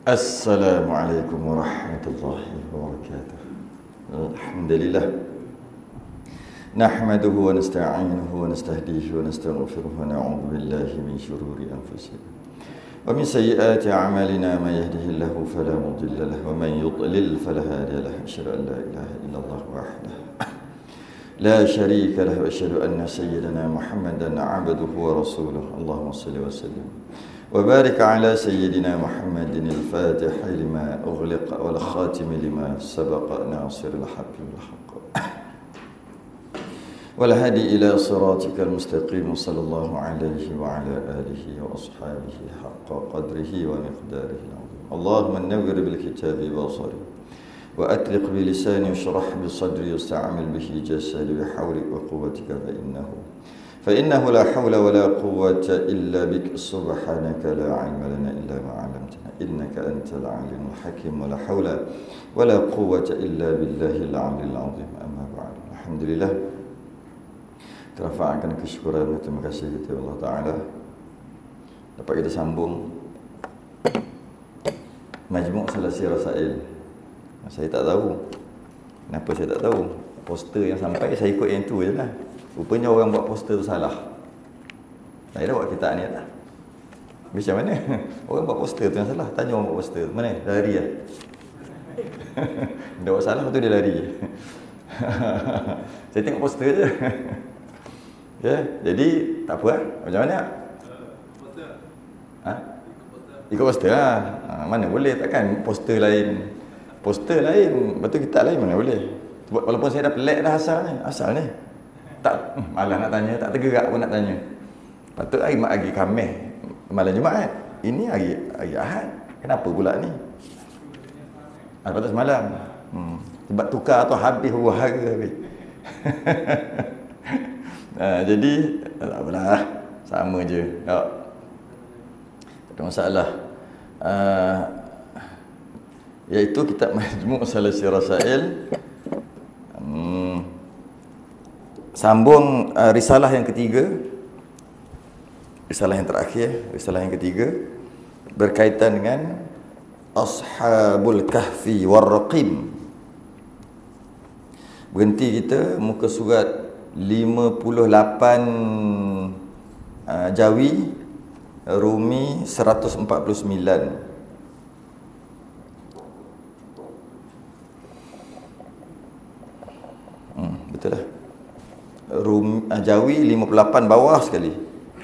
Assalamualaikum warahmatullahi wabarakatuh. Alhamdulillah. Nahmaduhu wa nasta'inuhu wa nastahdihi wa nastaghfiruhu wa na'udzu billahi min shururi anfusina wa min sayyiati a'malina man yahdihillahu fala mudilla lahu wa man yudlil fala hadiya lahu. Asyhadu an la ilaha illallah wahdahu la syarika lahu wa asyhadu anna sayyidana Muhammadan 'abduhu wa rasuluhu. Allahumma shalli wa sallim وبارك على سيدنا محمد الفاتح لما أغلق والخاتم لما سبق ناصر الحق بالحق والهادي إلى صراطك المستقيم صلى الله عليه وعلى آله وأصحابه حق قدره ومقداره العظيم. اللهم نور بالكتاب بصري وأطلق بلساني واشرح بصدري واستعمل به جسدي بحولك وقوتك فإنه لا حول ولا قوة إلا بك سبحانك لا علم لنا إلا ما علمتنا إنك أنت العليم الحكيم ولا حول ولا قوة إلا بالله العلي العظيم. أما بعد. Alhamdulillah, terafahkan kesyukuran dan terima kasih kepada Allah Ta'ala dapat kita sambung Majmu' Salasi Rasail. Saya tak tahu kenapa saya tak tahu poster yang sampai, saya ikut yang tu je lah. Rupanya orang buat poster tu salah. Saya dah buat kitab ni lah. Macam mana? Orang buat poster tu yang salah. Tanya orang buat poster tu. Mana? Lari lah. Dia buat salah, lepas tu dia lari. Saya tengok poster je. Ya, jadi tak apa lah. Macam mana? Poster. Ha? Ikut poster lah. Mana boleh, takkan poster lain. Poster lain, lepas tu kitab lain mana boleh. Walaupun saya dah pelik dah asalnya. Tak, malah nak tanya, tak tergerak pun nak tanya. Patut hari Khamis, malam Jumaat. Ini hari Ahad. Kenapa pula ni? Patut semalam. Sebab tukar atau habis huru-hara habis. Jadi, tak apalah. Sama je. Tak ada masalah. Iaitu kitab Majmu' Salasi Rasail. Sambung risalah yang ketiga, risalah yang terakhir, risalah yang ketiga berkaitan dengan Ashabul Kahfi war Raqim. Berhenti kita muka surat 58 Jawi, Rumi 149. Betul lah. Jawi 58 bawah sekali.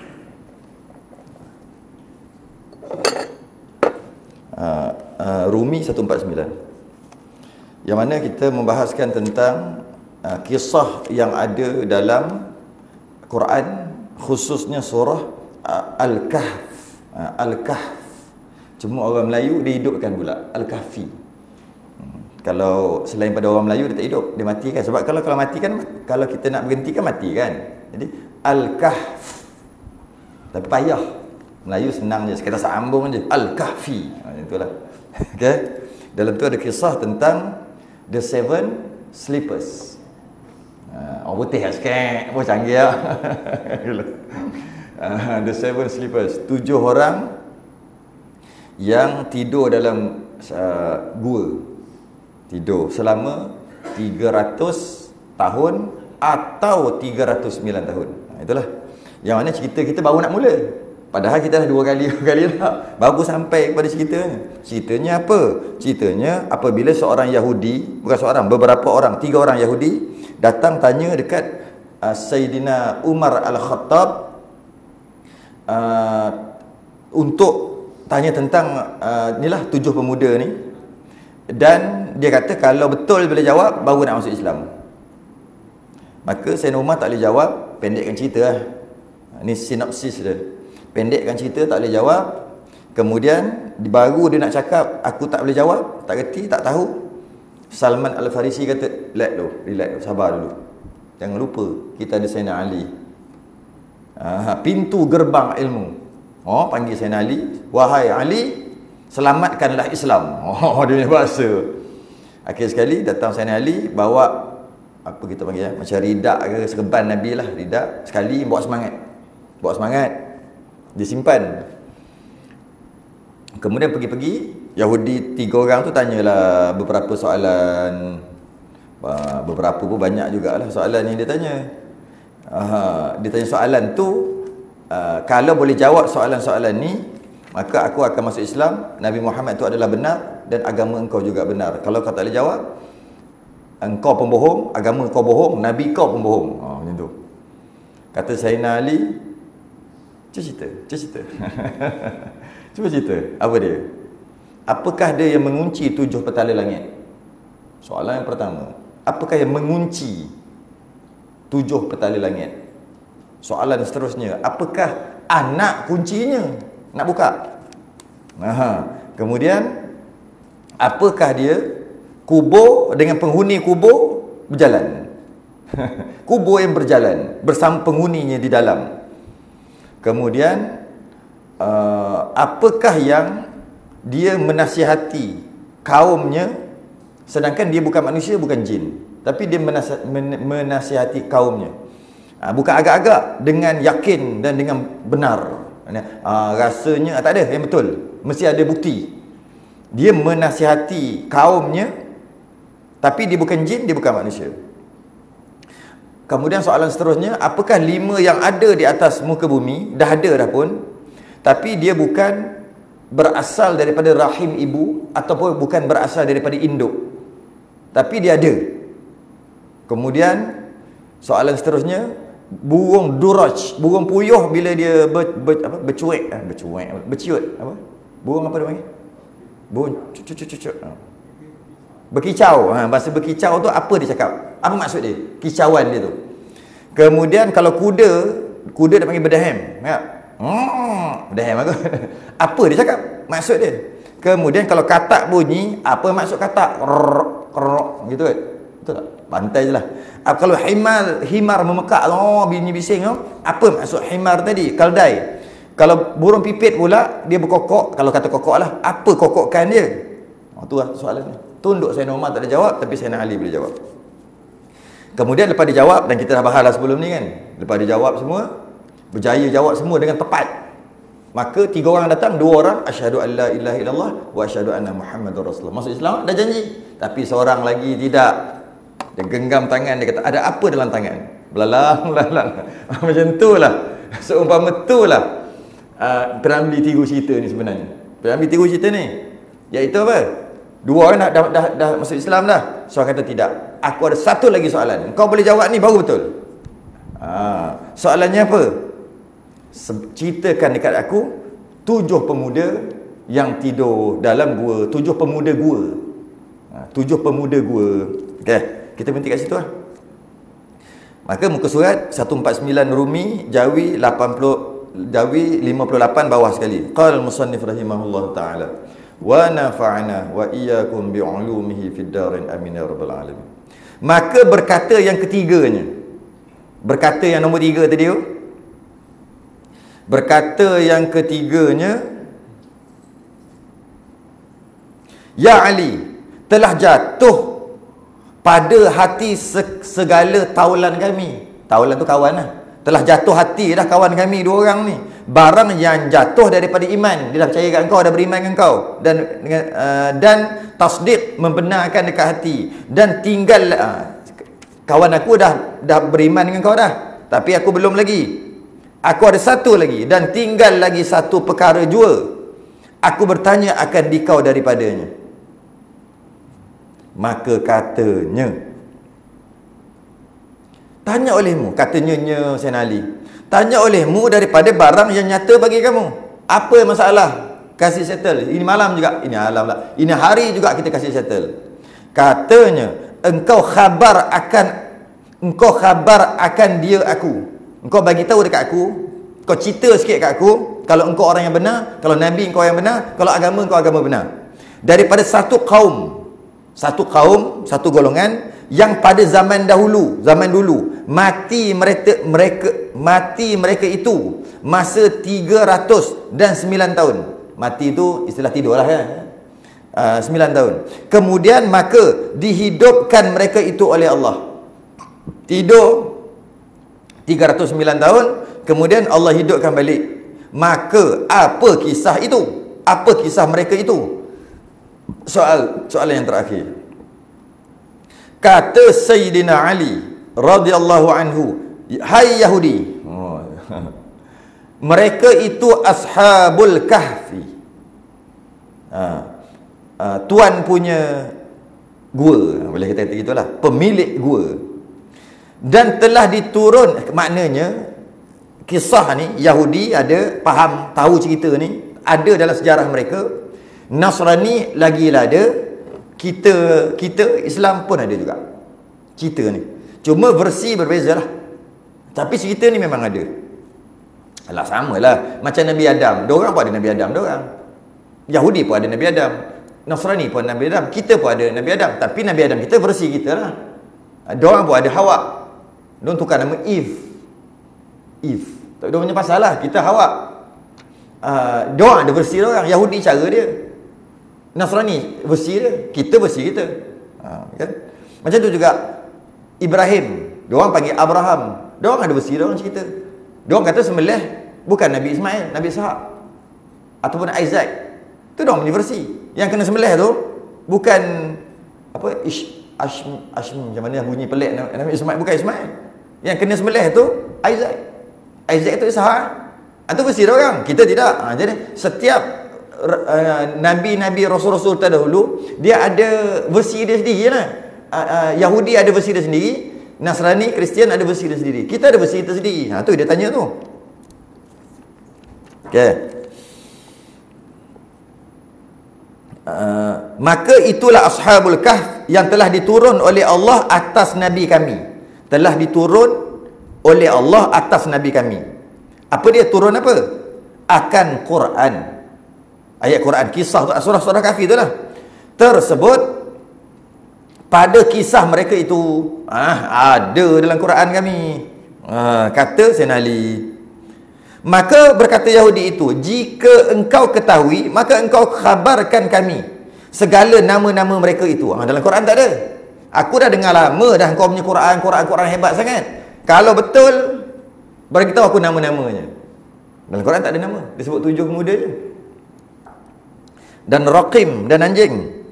Rumi 149. Yang mana kita membahaskan tentang kisah yang ada dalam Quran, khususnya surah Al-Kahf. Al-Kahf. Cuma orang Melayu dia hidupkan pula Al-Kahfi. Kalau selain pada orang Melayu dia tak hidup, dia mati kan. Sebab kalau mati kan, kalau kita nak berhenti kan mati kan. Jadi Al-Kahf. Tapi payah. Melayu senang je, kita sambung je. Al-Kahfi. Itulah. Okay. Dalam tu ada kisah tentang The Seven Sleepers. Orang putih lah sikit. Oh canggih lah. The Seven Sleepers. 7 orang yang tidur dalam gua. Tidur selama 300 tahun atau 309 tahun. Itulah. Yang mana cerita kita baru nak mula. Padahal kita dah dua kali dah. Baru sampai kepada ceritanya. Ceritanya apa? Ceritanya apabila seorang Yahudi, bukan seorang, beberapa orang, 3 orang Yahudi datang tanya dekat Sayyidina Umar Al-Khattab untuk tanya tentang inilah 7 pemuda ni. Dan dia kata kalau betul boleh jawab, baru nak masuk Islam. Maka Sayyidina Umar tak boleh jawab, pendekkan cerita lah. Ini sinopsis dia. Pendekkan cerita, tak boleh jawab. Kemudian baru dia nak cakap, aku tak boleh jawab, tak reti, tak tahu. Salman Al-Farisi kata, relax, sabar dulu. Jangan lupa, kita ada Sayyidina Ali. Pintu gerbang ilmu. Panggil Sayyidina Ali, wahai Ali, selamatkanlah Islam. Dia punya bahasa. Akhir sekali datang Sayyidina Ali bawa apa kita panggil macam ridak ke serban Nabi lah, ridak sekali bawa semangat. Disimpan. Kemudian pergi-pergi Yahudi 3 orang tu tanyalah beberapa soalan. Beberapa pun banyak jugalah soalan yang dia tanya. Dia tanya soalan tu, kalau boleh jawab soalan-soalan ni, maka aku akan masuk Islam, Nabi Muhammad tu adalah benar dan agama engkau juga benar. Kalau kau tak boleh jawab, engkau pembohong, agama kau bohong, Nabi kau pembohong. Macam tu. Kata Sayyidina Ali, cuba cerita. Cuba cerita, apa dia? Apakah dia yang mengunci 7 petala langit? Soalan yang pertama. Apakah yang mengunci 7 petala langit? Soalan seterusnya, apakah anak kuncinya nak buka? Kemudian, apakah dia kubur dengan penghuni kubur berjalan? Kubur yang berjalan bersama penghuninya di dalam. Kemudian, apakah yang dia menasihati kaumnya, sedangkan dia bukan manusia, bukan jin, tapi dia menasihati kaumnya, bukan agak-agak, dengan yakin dan dengan benar. Rasanya tak ada yang betul, mesti ada bukti. Dia menasihati kaumnya, tapi dia bukan jin, dia bukan manusia. Kemudian soalan seterusnya, apakah 5 yang ada di atas muka bumi, dah ada dah pun, tapi dia bukan berasal daripada rahim ibu, ataupun bukan berasal daripada induk, tapi dia ada. Kemudian soalan seterusnya, burung duraj, burung puyuh bila dia berciut, apa? Burung apa dia panggil? Burung cucuk. Berkicau. Bahasa berkicau tu apa dia cakap? Apa maksud dia? Kicauan dia tu. Kemudian kalau kuda dia panggil berdahem. Berdahem aku. Apa dia cakap? Maksud dia. Kemudian kalau katak bunyi, apa maksud katak? Gitu kan? Betul tak? Bantai je lah. Kalau himar memekak, bunyi bising, apa maksud himar tadi? Kaldai. Kalau burung pipit pula, dia berkokok. Kalau kata kokok lah, apa kokokkan dia? Tu lah soalan ni. Tunduk Sayyidina Umar tak ada jawab, tapi Sayyidina Ali boleh jawab. Kemudian lepas dia jawab, dan kita dah bahas lah sebelum ni kan, lepas dia jawab semua, berjaya jawab semua dengan tepat, maka 3 orang datang, 2 orang asyhadu an la ilaha illallah wa asyhadu anna muhammadar rasulullah, masuk Islam, dah janji. Tapi seorang lagi tidak. Dia genggam tangan, dia kata, ada apa dalam tangan? Belalang. Macam tu lah. Seumpama tu lah Piramli Tiru cerita ni sebenarnya. Piramli Tiru cerita ni iaitu apa? 2 orang dah masuk Islam dah. Seorang kata tidak. Aku ada satu lagi soalan. Kau boleh jawab ni baru betul. Soalannya apa? Ceritakan dekat aku 7 pemuda yang tidur dalam gua. 7 pemuda gua. 7 pemuda gua. Okey, kita berhenti kat situ lah. Maka muka surat 149 Rumi, Jawi 58 bawah sekali. Qala al-musannif rahimahullah taala wa nafa'ana wa iyyakum bi'ulumihi fid darin amin ya rabbal alamin. Maka berkata yang ketiganya, berkata yang nombor 3 tadi tu, berkata yang ketiganya, ya Ali, telah jatuh pada hati segala taulan kami. Taulan tu kawan lah. Telah jatuh hati dah kawan kami 2 orang ni. Barang yang jatuh daripada iman. Dia dah percaya kat engkau, dah beriman dengan engkau. Dan tasdik, membenarkan dekat hati. Dan tinggal, kawan aku dah beriman dengan engkau dah. Tapi aku belum lagi. Aku ada satu lagi. Dan tinggal lagi satu perkara jua. Aku bertanya akan dikau daripadanya. Maka katanya, tanya olehmu, katanya Sayyidina Ali, tanya olehmu daripada barang yang nyata bagi kamu. Apa masalah? Kasih settle. Ini malam juga, ini malam lah, ini hari juga kita kasih settle. Katanya, engkau khabar akan dia aku. Engkau bagi tahu dekat aku, kau cerita sikit kat aku, kalau engkau orang yang benar, kalau Nabi engkau yang benar, kalau agama engkau agama benar. Daripada satu kaum, satu golongan yang pada zaman dulu mati mereka itu masa 309 tahun. Mati itu istilah tidur lah ya. 9 tahun. Kemudian maka dihidupkan mereka itu oleh Allah. Tidur 309 tahun, kemudian Allah hidupkan balik. Maka apa kisah itu? Apa kisah mereka itu? Soalan yang terakhir. Kata Sayyidina Ali radhiyallahu anhu, hai Yahudi, mereka itu ashabul kahfi, tuan punya gua, boleh kita kata gitulah, pemilik gua. Dan telah diturun, maknanya kisah ni Yahudi ada faham, tahu cerita ni, ada dalam sejarah mereka. Nasrani lagilah ada, kita Islam pun ada juga cerita ni, cuma versi berbeza lah, tapi cerita ni memang ada. Alah, samalah macam Nabi Adam, diorang pun ada Nabi Adam diorang, Yahudi pun ada Nabi Adam, Nasrani pun ada Nabi Adam, kita pun ada Nabi Adam, tapi Nabi Adam kita versi kita lah. Diorang pun ada Hawa, diorang tukar nama Eve, diorang punya pasal lah, kita Hawa. Diorang ada versi diorang, Yahudi cara dia, Nasrani versi dia, kita versi kita, kan? Macam tu juga Ibrahim, diorang panggil Abraham, diorang ada versi diorang cerita. Diorang kata sembelih bukan Nabi Ismail, Nabi Ishak ataupun Isaac, tu diorang punya versi. Yang kena sembelih tu bukan apa macam mana bunyi pelik Nabi Ismail, bukan Ismail. Yang kena sembelih tu Isaac tu Ishak. Itu versi diorang, kita tidak. Jadi setiap nabi-nabi, rasul-rasul terdahulu dia ada versi dia sendiri lah. Yahudi ada versi dia sendiri, Nasrani, Kristian ada versi dia sendiri, kita ada versi kita sendiri. Tu dia tanya tu. Okey. Maka itulah ashabul kahf yang telah diturun oleh Allah atas nabi kami. Telah diturun oleh Allah atas nabi kami. Apa dia turun apa? Akan Quran. Ayat Quran, kisah tu, surah-surah kahfi itulah. Tersebut pada kisah mereka itu, ada dalam Quran kami. Kata Sayyidina Ali. Maka berkata Yahudi itu, jika engkau ketahui, maka engkau khabarkan kami segala nama-nama mereka itu. Dalam Quran tak ada. Aku dah dengar lama dah kau punya Quran hebat sangat. Kalau betul, beritahu aku nama-namanya. Dalam Quran tak ada nama, disebut 7 pemuda je. Dan Raqim dan anjing.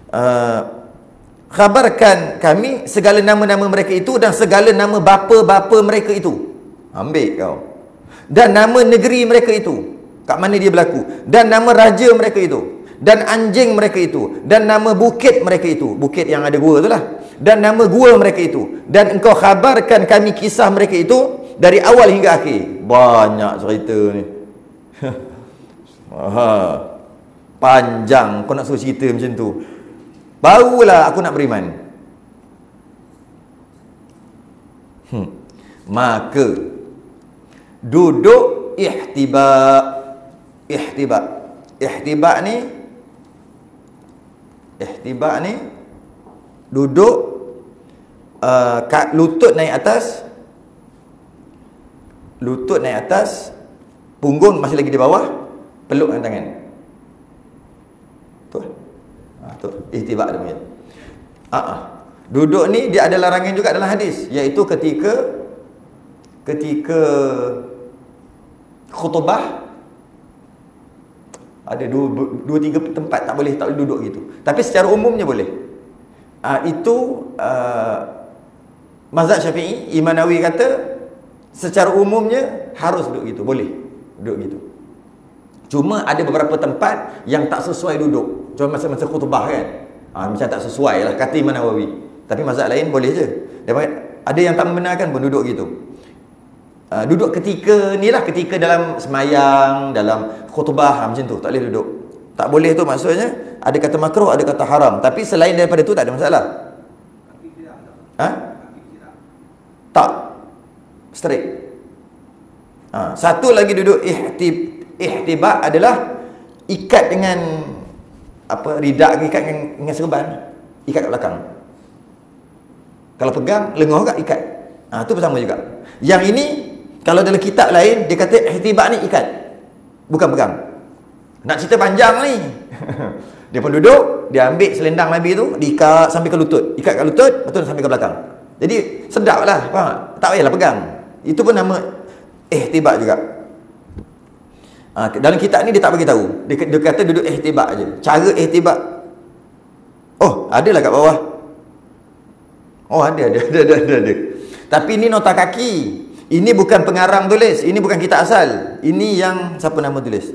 Khabarkan kami segala nama-nama mereka itu dan segala nama bapa-bapa mereka itu. Ambil kau. Dan nama negeri mereka itu, kat mana dia berlaku, dan nama raja mereka itu, dan anjing mereka itu, dan nama bukit mereka itu, bukit yang ada gua itulah, dan nama gua mereka itu, dan engkau khabarkan kami kisah mereka itu dari awal hingga akhir. Banyak cerita ni. Panjang kau nak suruh cerita macam tu, barulah aku nak beriman. Maka duduk ihtiba ni duduk, lutut naik atas, punggung masih lagi di bawah, peluk dengan tangan. Tu ihtiba dia punya. Duduk ni dia ada larangan juga dalam hadis, iaitu ketika khutbah ada dua tiga tempat tak boleh duduk gitu, tapi secara umumnya boleh. Itu mazhab Syafi'i, Imam Nawawi kata secara umumnya harus duduk gitu, boleh duduk gitu. Cuma ada beberapa tempat yang tak sesuai duduk, cuma masa khutbah kan, macam tak sesuai lah kata Imam Nawawi. Tapi mazhab lain boleh je. Ada yang tak membenarkan pun duduk gitu. Duduk ketika ni lah, ketika dalam semayang, dalam khutbah, macam tu tak boleh duduk. Tak boleh tu maksudnya ada kata makruh, ada kata haram. Tapi selain daripada tu tak ada masalah. Tak straight. Satu lagi duduk ihtiba adalah ikat dengan apa, ridak, ikat dengan serban, ikat kat belakang. Kalau pegang lengoh kat ikat. Tu bersama juga. Yang ini kalau dalam kitab lain dia kata ihtiba ni ikat, bukan pegang. Nak cerita panjang ni. Dia pun duduk, dia ambil selendang Nabi tu, diikat sampai ke lutut, ikat kat lutut, betul sampai ke belakang. Jadi sedap lah, faham? Tak payahlah pegang. Itu pun nama ihtiba juga. Dalam kitab ni dia tak bagi tahu. Dia kata duduk ihtiba aje. Cara ihtiba Oh, adalah kat bawah. Oh, ada. Tapi ini nota kaki. Ini bukan pengarang tulis. Ini bukan kitab asal. Ini yang siapa nama tulis?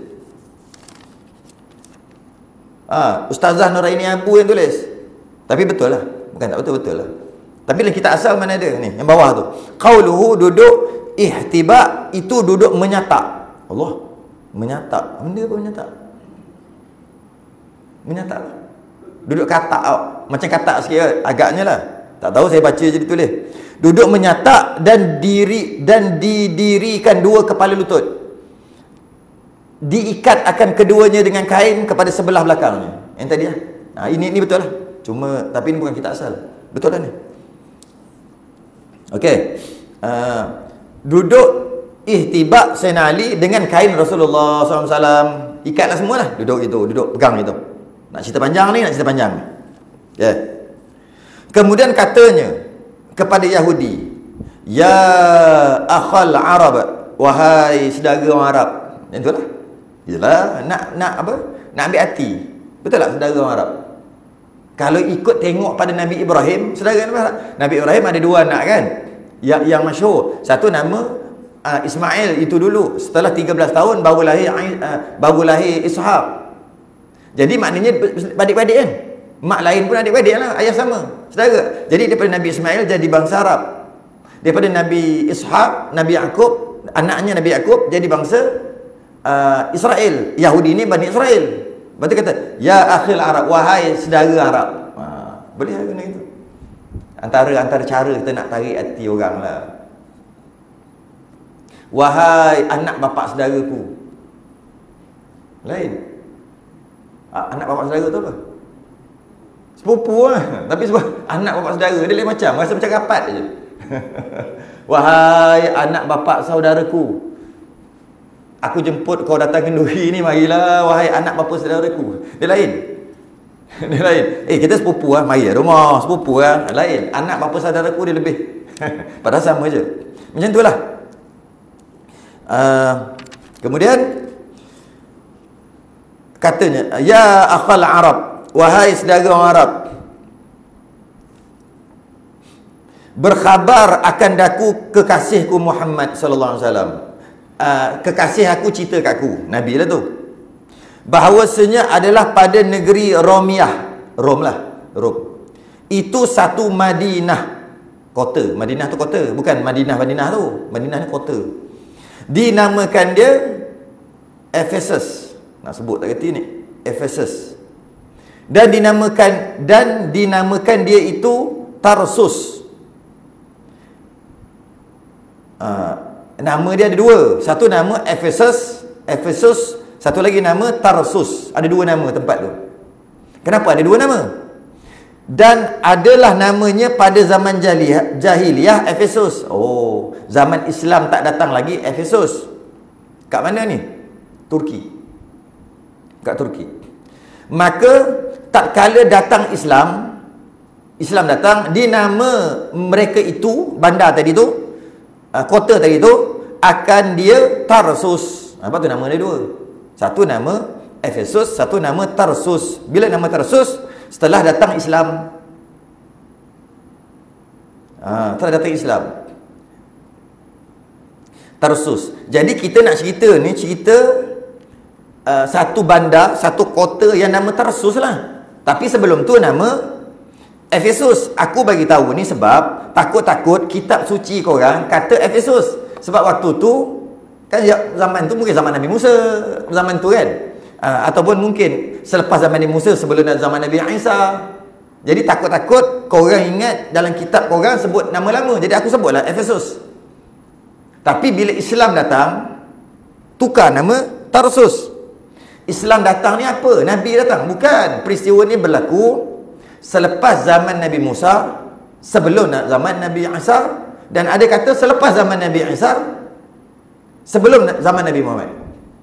Ustazah Nuraini Abu yang tulis. Tapi betul lah. Bukan tak betul lah. Tapi dalam kitab asal mana ada ni? Yang bawah tu. Qauluhu duduk ihtiba, itu duduk menyatak. Allah. Menyatak. Benda apa menyatak? Menyatak lah. Duduk katak tau. Macam katak sikit agaknya lah. Tak tahu, saya baca je ditulis. Duduk menyatak dan didirikan dua kepala lutut. Diikat akan keduanya dengan kain kepada sebelah belakangnya. Yang tadi lah. Ini betul lah. Cuma tapi ini bukan kitab asal. Betul lah ni. Okey. Duduk ihtibak Sayyidina Ali dengan kain Rasulullah SAW. Ikatlah semualah. Duduk gitu, duduk pegang gitu. Nak cerita panjang ni, okay. Kemudian katanya kepada Yahudi, ya akhal Arab, wahai saudara orang Arab. Yang itulah. Yalah, nak apa? Nak ambil hati. Betul tak saudara orang Arab? Kalau ikut tengok pada Nabi Ibrahim, saudara Nabi Ibrahim ada dua anak kan? Yang masyhur. Satu nama Ismail, itu dulu. Setelah 13 tahun baru lahir Ishaq. Jadi maknanya adik-adik kan? Mak lain pun adik-adik lah, ayah sama, saudara. Jadi daripada Nabi Ismail jadi bangsa Arab. Daripada Nabi Ishaq, Nabi Yaqub, anaknya Nabi Yaqub jadi bangsa Israel. Yahudi ni Bani Israel. Lepas tu kata, ya akhil Arab, wahai saudara Arab. Boleh lah guna itu. Antara cara kita nak tarik hati orang lah. Wahai anak bapak saudaraku. Lain. Anak bapak saudara tu apa? Sepupu lah. Tapi sebab anak bapak saudara dia lain macam, rasa macam rapat je. Wahai anak bapak saudaraku, aku jemput kau datang kenduri ni, marilah wahai anak bapa saudaraku. Dia lain. Dia lain. Kita sepupu lah, mari rumah sepupu lah. Lain. Anak bapa saudaraku dia lebih. Padahal sama je. Macam tu lah. Kemudian katanya, ya akhal Arab, wahai saudara orang Arab, berkhabar akan daku kekasihku Muhammad sallallahu alaihi wasallam. Kekasih aku cerita kat aku, Nabi lah tu, bahawasanya adalah pada negeri Romiyah, Rom lah, Rom. Itu satu Madinah, kota. Madinah tu kota, bukan Madinah tu. Madinah ni kota. Dinamakan dia Ephesus. Nak sebut tak kerti ni, Ephesus. Dan dinamakan dia itu Tarsus. Nama dia ada dua. Satu nama Ephesus, satu lagi nama Tarsus. Ada dua nama tempat tu. Kenapa ada dua nama? Dan adalah namanya pada zaman jahiliyah Ephesus. Oh, zaman Islam tak datang lagi Ephesus. Kat mana ni? Turki. Kat Turki. Maka tak kala datang Islam datang, di nama mereka itu, bandar tadi tu, kota tadi tu, akan dia Tarsus. Apa tu nama dia dua? Satu nama Ephesus, satu nama Tarsus. Bila nama Tarsus? Setelah datang Islam. Setelah datang Islam, Tarsus. Jadi kita nak cerita ni, satu bandar, satu kota yang nama Tarsus lah. Tapi sebelum tu nama Ephesus. Aku bagi tahu ni sebab takut-takut kitab suci korang kata Ephesus. Sebab waktu tu kan zaman tu mungkin zaman Nabi Musa, zaman tu kan. Ataupun mungkin selepas zaman Nabi Musa, sebelum zaman Nabi Isa. Jadi takut-takut korang ingat dalam kitab korang sebut nama lama. Jadi aku sebutlah Ephesus. Tapi bila Islam datang, tukar nama Tarsus. Islam datang ni apa? Nabi datang? Bukan. Peristiwa ni berlaku selepas zaman Nabi Musa, sebelum zaman Nabi Isa, dan ada kata selepas zaman Nabi Isa, sebelum zaman Nabi Muhammad.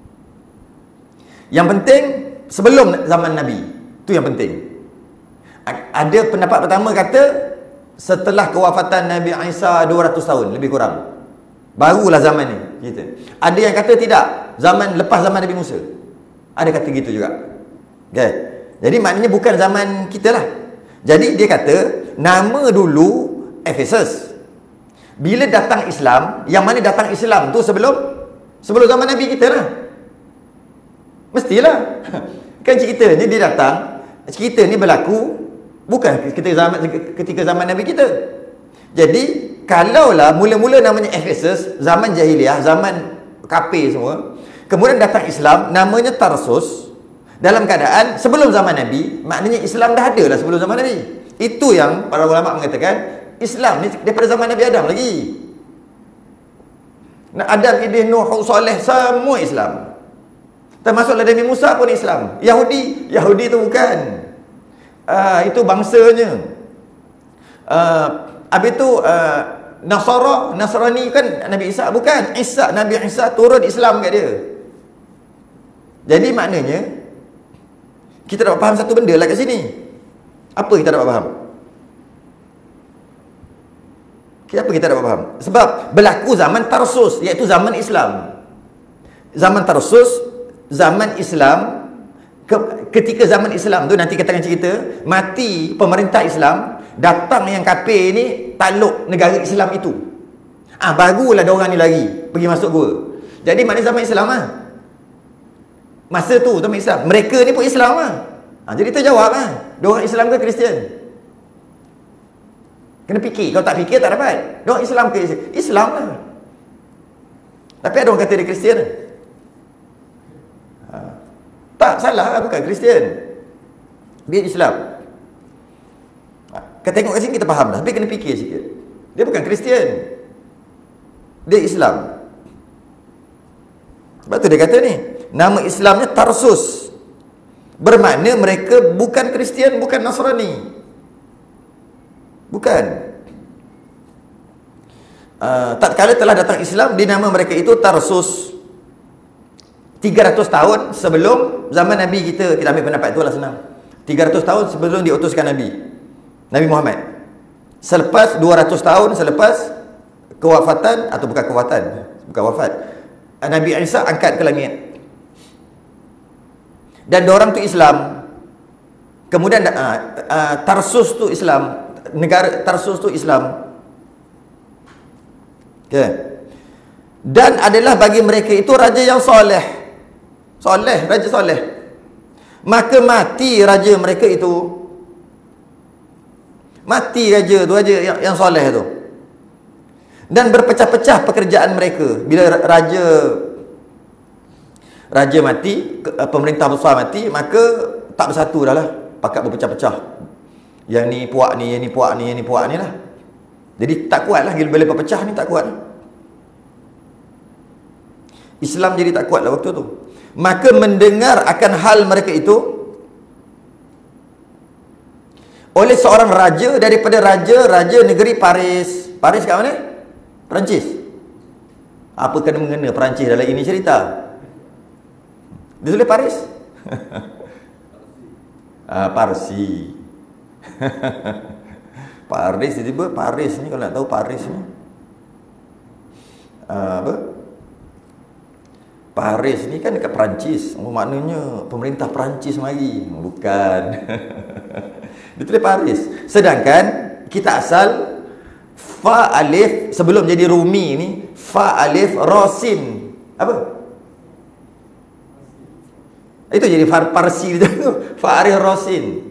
Yang penting sebelum zaman Nabi. Itu yang penting. Ada pendapat pertama kata setelah kewafatan Nabi Isa 200 tahun lebih kurang, barulah zaman ni kita. Ada yang kata tidak, zaman lepas zaman Nabi Musa. Ada kata gitu juga. Okay. Jadi maknanya bukan zaman kita lah. Jadi dia kata nama dulu Ephesus. Bila datang Islam, yang mana datang Islam tu sebelum zaman Nabi kita lah. Mestilah. Kan ceritanya dia datang, cerita ni berlaku bukan ketika zaman Nabi kita. Jadi kalaulah mula-mula namanya Ephesus, zaman jahiliah, zaman kafir semua, kemudian datang Islam, namanya Tarsus, dalam keadaan sebelum zaman Nabi, maknanya Islam dah ada lah sebelum zaman Nabi. Itu yang para ulama mengatakan Islam ni daripada zaman Nabi Adam lagi. Adam, Idris, Nuh, Saleh, semua Islam. Termasuklah Nabi Musa pun Islam. Yahudi tu bukan. Itu bangsanya. Habis tu Nasrani kan Nabi Isa, bukan. Nabi Isa turun Islam kat dia. Jadi maknanya kita dapat faham satu benda lah kat sini. Apa kita dapat faham? Kenapa kita dapat faham? Sebab berlaku zaman Tarsus, iaitu zaman Islam. Zaman Tarsus, zaman Islam. Ketika zaman Islam tu, nanti kita akan cerita, mati pemerintah Islam, datang yang kafir ni takluk negara Islam itu. Barulah diorang ni lagi pergi masuk gua. Jadi mana zaman Islam lah. Masa tu zaman Islam, mereka ni pun Islam lah. Jadi terjawab lah, diorang Islam ke Kristian? Kena fikir. Kalau tak fikir tak dapat. Diorang Islam ke Islam lah. Tapi ada orang kata dia Kristian. Tak, salah lah, bukan Kristian. Dia Islam. Kita tengok kat sini kita faham dah. Tapi kena fikir sikit. Dia bukan Kristian. Dia Islam. Sebab tu dia kata ni, nama Islamnya Tarsus. Bermakna mereka bukan Kristian, bukan Nasrani. Bukan. Tatkala telah datang Islam, dinama mereka itu Tarsus. 300 tahun sebelum zaman Nabi kita ambil pendapat itulah senang. 300 tahun sebelum diutuskan Nabi Muhammad. Selepas 200 tahun selepas kewafatan, atau bukan wafat, Nabi Isa angkat ke langit. Dan diorang tu Islam. Kemudian Tarsus tu Islam. Negara Tarsus tu Islam. Okay. Dan adalah bagi mereka itu raja yang soleh. Raja soleh. Maka mati raja mereka itu. Mati raja tu, raja yang soleh tu. Dan berpecah-pecah pekerjaan mereka. Bila raja mati, pemerintah besar mati, maka tak bersatu dah lah. Pakat berpecah-pecah. Yang ni puak ni, yang ni puak ni, yang ni puak ni lah. Jadi tak kuat lah. Bila berpecah ni tak kuat. Islam jadi tak kuat lah waktu tu. Maka mendengar akan hal mereka itu oleh seorang raja daripada raja negeri Paris. Paris kat mana? Perancis. Apa kena mengena Perancis dalam ini cerita? Dia tulis Paris? Parsi. Paris, tiba-tiba Paris ni, kalau nak tahu Paris ni apa? Paris ni kan dekat Perancis. Maknanya pemerintah Perancis mari. Bukan. Dia tulis Paris. Sedangkan kita asal fa alif sebelum jadi Rumi ni, fa alif rosin. Apa? Itu jadi Parsi tu. Fa alif rosin.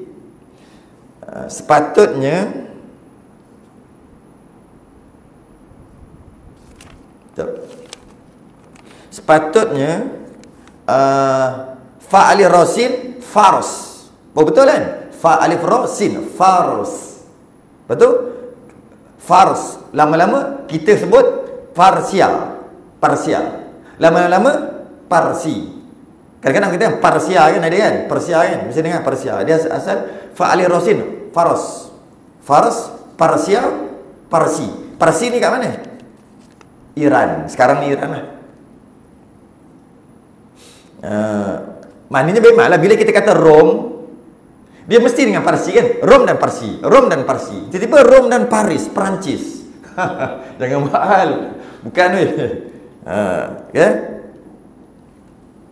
Sepatutnya fa alif rosin Fars. Betul kan? Fa alif rosin Fars. Betul? Fars. Lama-lama kita sebut Parsia. Lama-lama Parsi. Kadang-kadang kita Parsia kan ada kan? Persia kan? Mesti dengar Persia. Dia asal fa alif rosin Fars. Parsia, Parsi. Parsi ni kat mana? Iran. Sekarang ni Iran lah. Maknanya memanglah bila kita kata Rom, dia mesti dengan Parsi kan? Rom dan Parsi. Tiba-tiba Rom dan Paris, Perancis. Jangan mahal. Bukan weh. Okay?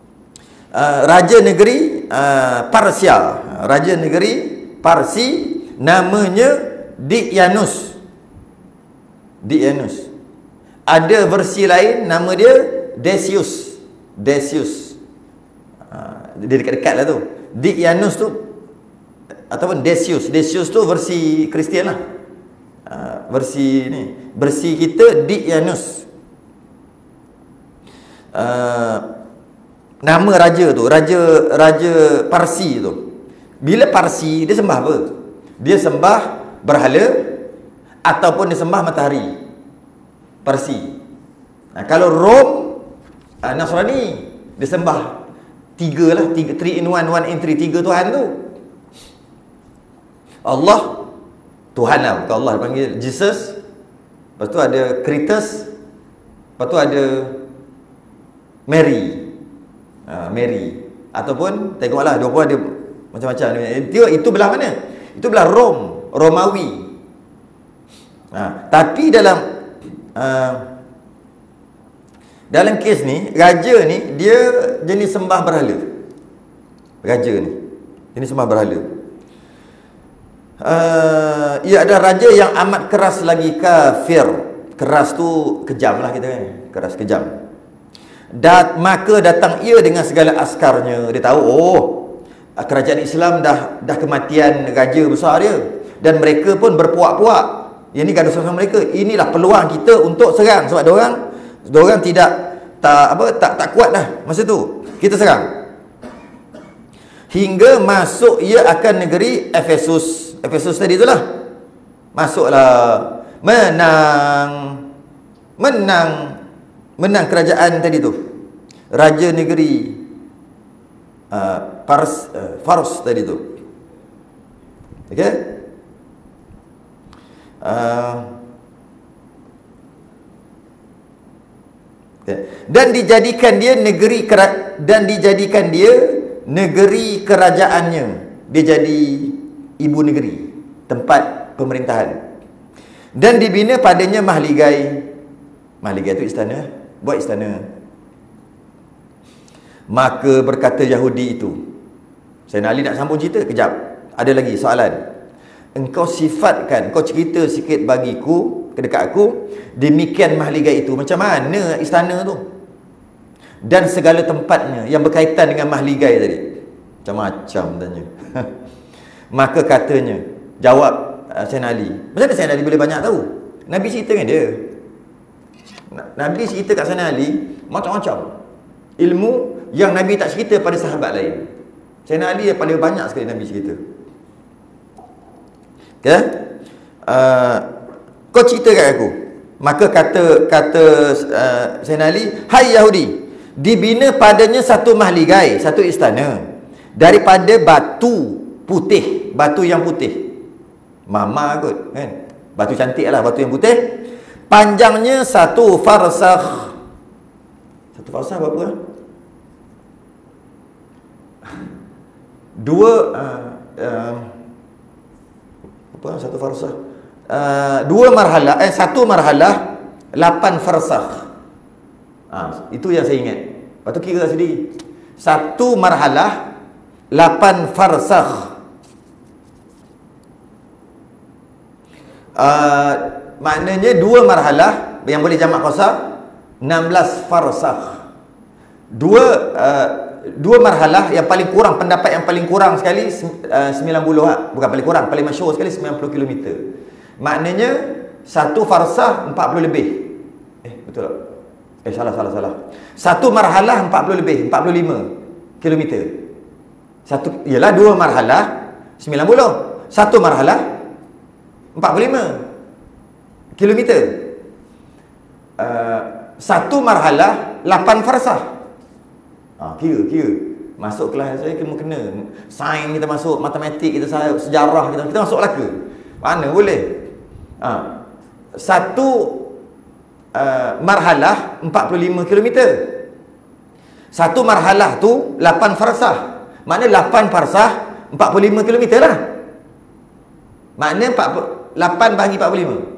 Raja negeri Parsia, raja negeri Parsi namanya Dicyanus. Dicyanus. Ada versi lain nama dia Decius. Decius. Dia dekat-dekat lah tu. Dicyanus tu ataupun Decius. Decius tu versi Kristian lah. Versi ni. Versi kita Dicyanus. Nama raja tu, raja Parsi tu. Bila Parsi, dia sembah apa? Dia sembah berhala ataupun dia sembah matahari. Parsi. Kalau Rom, Nasrani, dia sembah tiga lah, 3 in 1, 1 in 3, 3 Tuhan tu. Allah Tuhan lah, bukan Allah panggil Jesus. Lepas tu ada Kritus. Lepas tu ada Mary. Mary. Ataupun tengoklah, dia pun ada macam-macam. Itu belah mana? Itu belah Rom, Romawi. Tapi dalam kes ni, raja ni dia jenis sembah berhala. Raja ni jenis sembah berhala. Ia ada raja yang amat keras lagi, kafir. Keras tu kejam lah kita kan. Keras, kejam. Maka datang ia dengan segala askarnya. Dia tahu, kerajaan Islam dah kematian raja besar dia, dan mereka pun berpuak-puak. Yang ni gaduh sama mereka. Inilah peluang kita untuk serang, sebab diorang tak kuat dah masa tu. Kita serang. Hingga masuk ia akan negeri Efesus. Efesus tadi itulah. Masuklah, menang kerajaan tadi tu. Raja negeri Fars tadi tu. Okey? Dan dijadikan dia negeri kerajaannya. Dia jadi ibu negeri, tempat pemerintahan. Dan dibina padanya mahligai. Mahligai itu istana, buat istana. Maka berkata Yahudi itu, Sayyidina Ali nak sambung cerita kejap. Ada lagi soalan. Engkau sifatkan, kau cerita sikit bagiku, dekat aku, demikian mahligai itu. Macam mana istana tu? Dan segala tempatnya yang berkaitan dengan mahligai tadi. Macam-macam tanya. Maka katanya, jawab Sayyidina Ali. Macam mana Sayyidina Ali boleh banyak tahu? Nabi cerita dengan dia. Nabi cerita kat Sayyidina Ali macam-macam ilmu yang Nabi tak cerita pada sahabat lain. Sayyidina Ali yang paling banyak sekali Nabi cerita. Okay? Kau cerita kat aku. Maka kata Sayyidina Ali, hai Yahudi, dibina padanya satu mahligai, satu istana, daripada batu putih, batu yang putih. Mama kot kan. Batu cantik lah, batu yang putih. Panjangnya 1 farsakh. 1 farsakh berapa lah? 1 farsakh. 1 marhalah 8 farsakh. Itu yang saya ingat. Lepas tu kira sendiri. 1 marhalah 8 farsakh. Maknanya 2 marhalah yang boleh jamak qasar 16 farsakh. 2 marhalah yang paling kurang, pendapat yang paling kurang sekali 90, bukan paling kurang, paling masyhur sekali 90 km. Maknanya 1 farsakh 40 lebih. Betul tak? Salah. 1 marhalah 40 lebih, 45 km. Ialah 2 marhalah 90. 1 marhalah 45 kilometer. 1 marhalah 8 farsakh. Kira masuk kelas saya kena sains kita masuk, matematik kita, sejarah kita masuk lah ke? Mana boleh? 1 marhalah 45 kilometer. 1 marhalah tu 8 farsakh. Maknanya 8 farsakh 45 kilometer lah. Maknanya 8 bagi 45,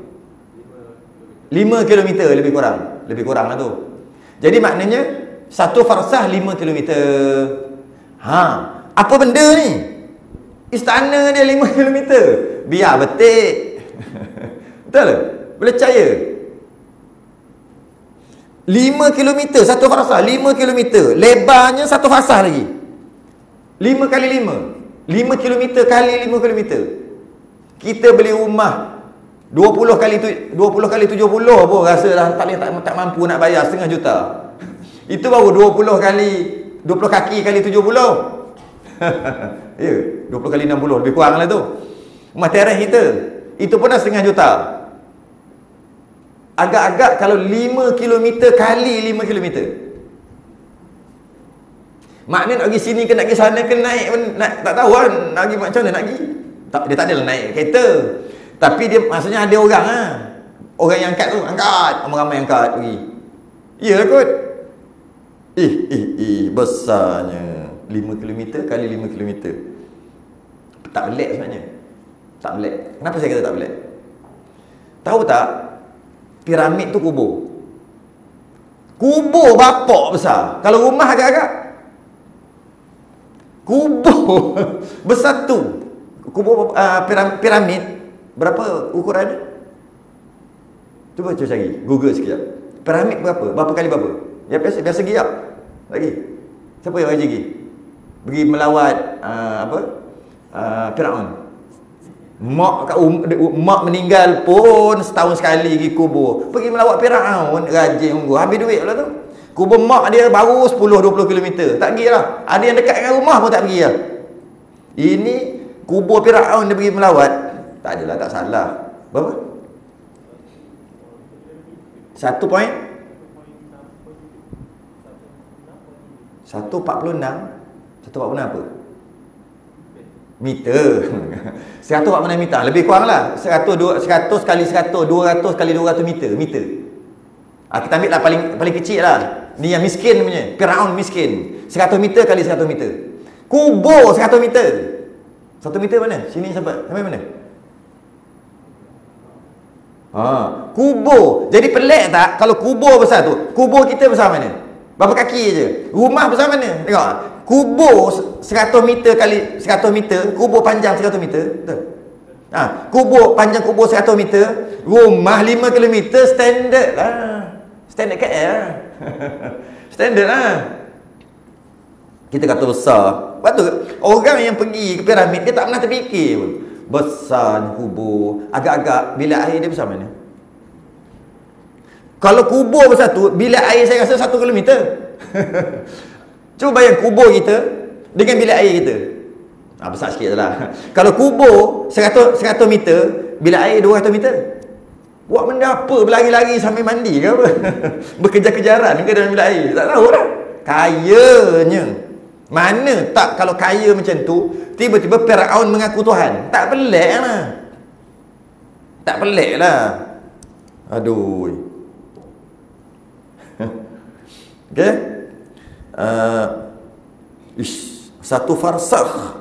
5 km lebih kurang lah tu. Jadi maknanya 1 farsakh 5 km. Apa benda ni? Istana dia 5 kilometer. Biar betik. Betul tak? Boleh percaya? 5 kilometer satu farsah, 5 kilometer. Lebarnya satu farsah lagi. 5 kali 5. 5 kilometer kali 5 kilometer. Kita beli rumah 20 kali 70 pun rasa dah tak mampu nak bayar setengah juta. Itu baru 20 kaki kali 70. Ya, 20 kali 60 lebih kurang lah tu. Rumah teres kita itu pun dah setengah juta. Agak-agak kalau 5 km kali 5 km. Maknanya nak pergi sini ke nak pergi sana ke naik tak tahu kan nak pergi macam mana nak pergi. Dia tak adalah naik kereta. Tapi dia maksudnya ada orang lah. Orang yang angkat tu angkat, ramai-ramai angkat pergi. Ya kot. Besarnya 5 km kali 5 km. Tak pelik sebenarnya. Tak pelik. Kenapa saya kata tak pelik? Tahu tak? Piramid tu kubur. Kubur bapak besar. Kalau rumah agak-agak. Kubur besar tu. Kubur piramid berapa ukuran? Cuba cari. Google sekejap. Piramid berapa? Berapa kali berapa? Ya biasa pergi tak? Lagi. Siapa yang pergi? Pergi melawat Firaun. Mak meninggal pun setahun sekali pergi kubur. Pergi melawat Firaun, rajin unggu. Habis duit pula tu. Kubur mak dia baru 10-20 km. Tak pergi lah. Ada yang dekat dengan rumah pun tak pergi lah. Ini kubur Firaun dia pergi melawat. Tak adalah, tak salah. Berapa? 1 point 146 apa? Meter. 146 meter. Lebih kurang lah. 100 kali 100, 200 kali 200 meter. Kita ambil lah paling kecil lah. Ni yang miskin punya. Firaun miskin. 100 meter kali 100 meter. Kubur 100 meter. 1 meter mana? Sini sampai mana? Kubur. Jadi pelik tak kalau kubur besar tu? Kubur kita besar mana? Berapa kaki je? Rumah besar mana? Tengok. Kubur 100 meter kali 100 meter, kubur panjang 100 meter. Betul? Kubur panjang kubur 100 meter, rumah 5 km standard lah. Standard KL lah. Standard lah. Kita kata besar. Lepas tu orang yang pergi ke piramid dia tak pernah terfikir pun. Besar kubur. Agak-agak bilik air dia besar mana? Kalau kubur besar tu, bilik air saya rasa 1 kilometer. Cuba bayang kubur kita dengan bilik air kita. Besar sikit lah. Kalau kubur 100 meter, bilik air 200 meter. Buat benda apa? Berlari-lari sambil mandi ke apa? Berkejar-kejaran ke dalam bilik air? Tak tahu lah. Kayanya. Mana tak kalau kaya macam tu, tiba-tiba Firaun mengaku Tuhan. Tak pelik lah. Tak pelik lah. Aduh. Okay? Satu farsakh.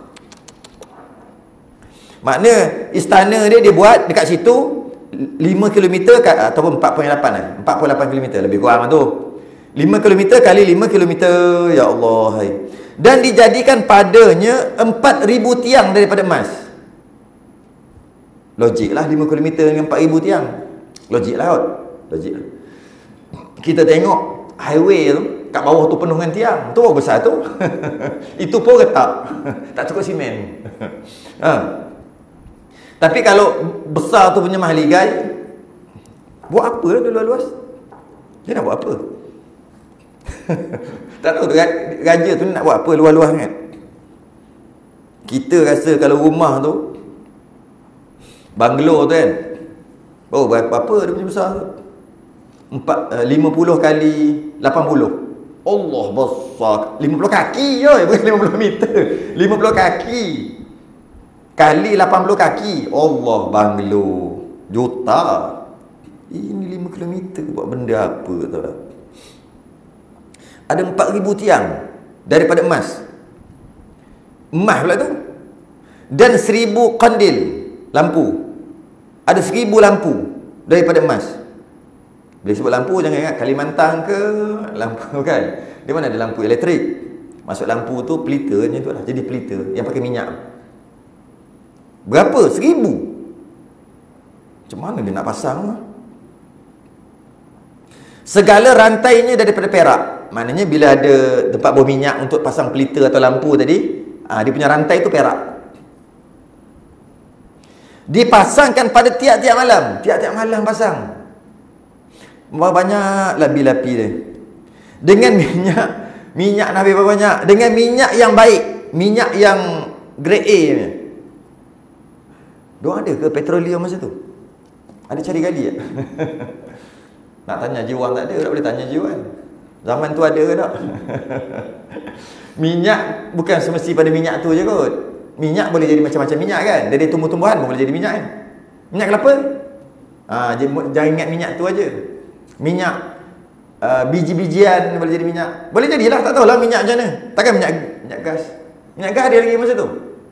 Makna istana dia buat dekat situ 5 km ataupun 4.8 lah. 4.8 km lebih kurang tu. 5 km kali 5 km. Ya Allah. Hai. Dan dijadikan padanya 4,000 tiang daripada emas. Logik lah 5 km dengan 4,000 tiang. Logik lah. Logik lah. Kita tengok highway tu kat bawah tu penuh dengan tiang. Tu besar tu. Itu pun retak. Tak cukup simen. Tapi kalau besar tu punya mahligai, buat apa dia luas-luas? Dia nak buat apa? Tak tahu raja tu nak buat apa luas-luas kan? Kita rasa kalau rumah tu banglo tu kan, berapa dia punya besar tu? 50 kali 80. Allah besar. 50 kaki je, bukan 50 meter. 50 kaki kali 80 kaki. Allah, banglo juta. Ini 5 km buat benda apa tahu tak? Ada 4,000 tiang daripada emas. Emas pula tu. Dan 1,000 kandil lampu. Ada 1,000 lampu daripada emas. Bila sebut lampu jangan ingat Kalimantan ke lampu kan. Di mana ada lampu elektrik. Masuk lampu tu pelita macam tu lah. Jadi pelita yang pakai minyak. Berapa? 1,000. Macam mana dia nak pasang? Segala rantainya daripada perak. Maknanya bila ada tempat bor minyak untuk pasang pelita atau lampu tadi, dia punya rantai tu perak. Dipasangkan pada tiap-tiap malam. Tiap-tiap malam pasang. Banyak lapi-lapi dia. Dengan minyak Nabi berapa banyak? Dengan minyak yang baik, minyak yang grade A. Diorang ada ke petroleum masa tu? Ada cari gali tak? Nak tanya Jiwan tak ada, tak boleh tanya Jiwan. Zaman tu ada ke tak? Minyak bukan semesti pada minyak tu je kot. Minyak boleh jadi macam-macam minyak kan. Dari tumbuh-tumbuhan pun boleh jadi minyak kan. Minyak kelapa? Jangan ingat minyak tu aja. Minyak biji-bijian boleh jadi minyak. Boleh jadilah, tak tahulah minyak macam mana. Takkan minyak gas. Minyak gas ada lagi masa tu.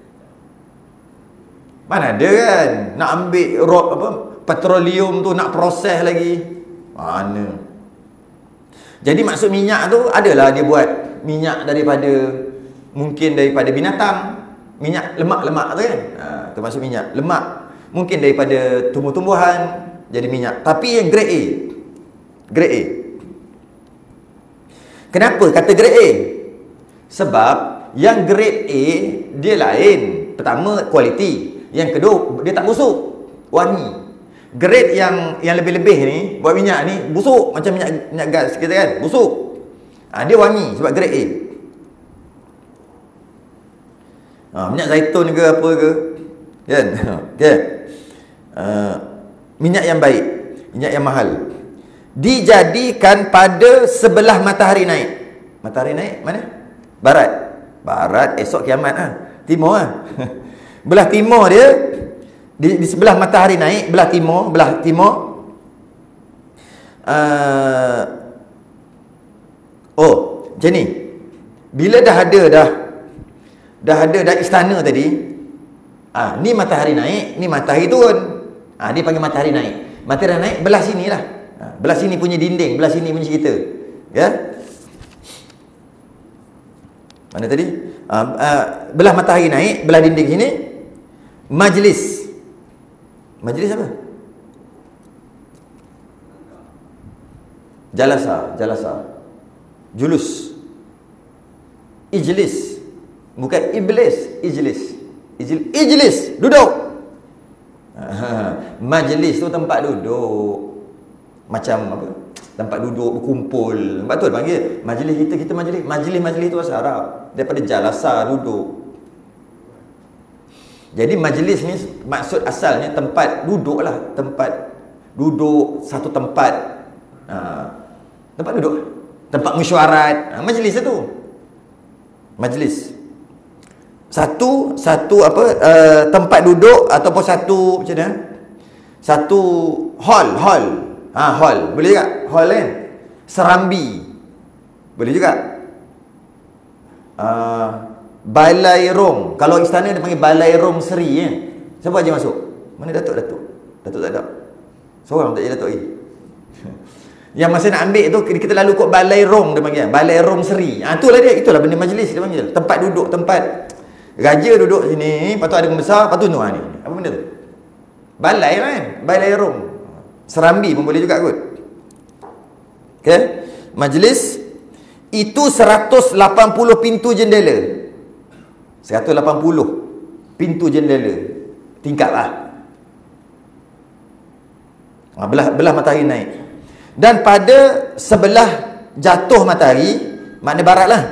Mana ada kan. Nak ambil petroleum tu nak proses lagi. Mana. Jadi maksud minyak tu adalah dia buat minyak daripada, mungkin daripada binatang. Minyak lemak-lemak tu kan. Tu maksud minyak. Lemak. Mungkin daripada tumbuh-tumbuhan jadi minyak. Tapi yang grade A. Grade A. Kenapa kata grade A? Sebab yang grade A dia lain. Pertama, kualiti. Yang kedua, dia tak busuk, wangi. Grade yang lebih-lebih ni, buat minyak ni busuk, macam minyak gas kita kan, busuk. Dia wangi sebab grade A. Minyak zaitun ke apa ke, kan? Okay. Minyak yang baik, minyak yang mahal, dijadikan pada sebelah matahari naik. Matahari naik mana? Barat. Barat, esok kiamat timur belah timur dia, di sebelah matahari naik, belah timur. Macam ni. Bila dah ada istana tadi, ni matahari naik, ni matahari turun. Dia panggil matahari naik. Matahari naik belah sini lah. Belah sini punya dinding, belah sini punya kita. Ya. Mana tadi? Belah matahari naik, belah dinding sini. Majlis. Majlis apa? Jalasa. Julus. Ijlis. Bukan iblis, ijlis. Duduk. Majlis tu tempat duduk. Macam apa? Tempat duduk berkumpul. Tempat tu panggil majlis kita majlis. Majlis tu bahasa Arab. Daripada jalasa, duduk. Jadi majlis ni maksud asalnya tempat duduk lah. Tempat duduk, satu tempat. Tempat duduk. Tempat mesyuarat. Majlis tu. Majlis. Satu tempat duduk ataupun satu macam mana? Satu hall. Hall. Boleh juga? Hall kan? Serambi. Boleh juga? Balai Rom. Kalau istana dia panggil Balai Rom Seri kan? Siapa aja masuk? Mana Datuk? Datuk tak ada. Seorang tak ada Datuk lagi. Yang masa nak ambil tu kita lalu kot Balai Rom dia panggil. Balai Rom Seri. Itulah dia. Itulah benda majlis dia panggil. Tempat duduk, tempat raja duduk sini, lepas tu ada besar, lepas tu ni. Apa benda tu? Balai kan? Balai Rom. Serambi pun boleh juga kot. Okay? Majlis itu 180 pintu jendela. 180 pintu jendela. Tingkat lah. Belah matahari naik. Dan pada sebelah jatuh matahari, makna barat lah.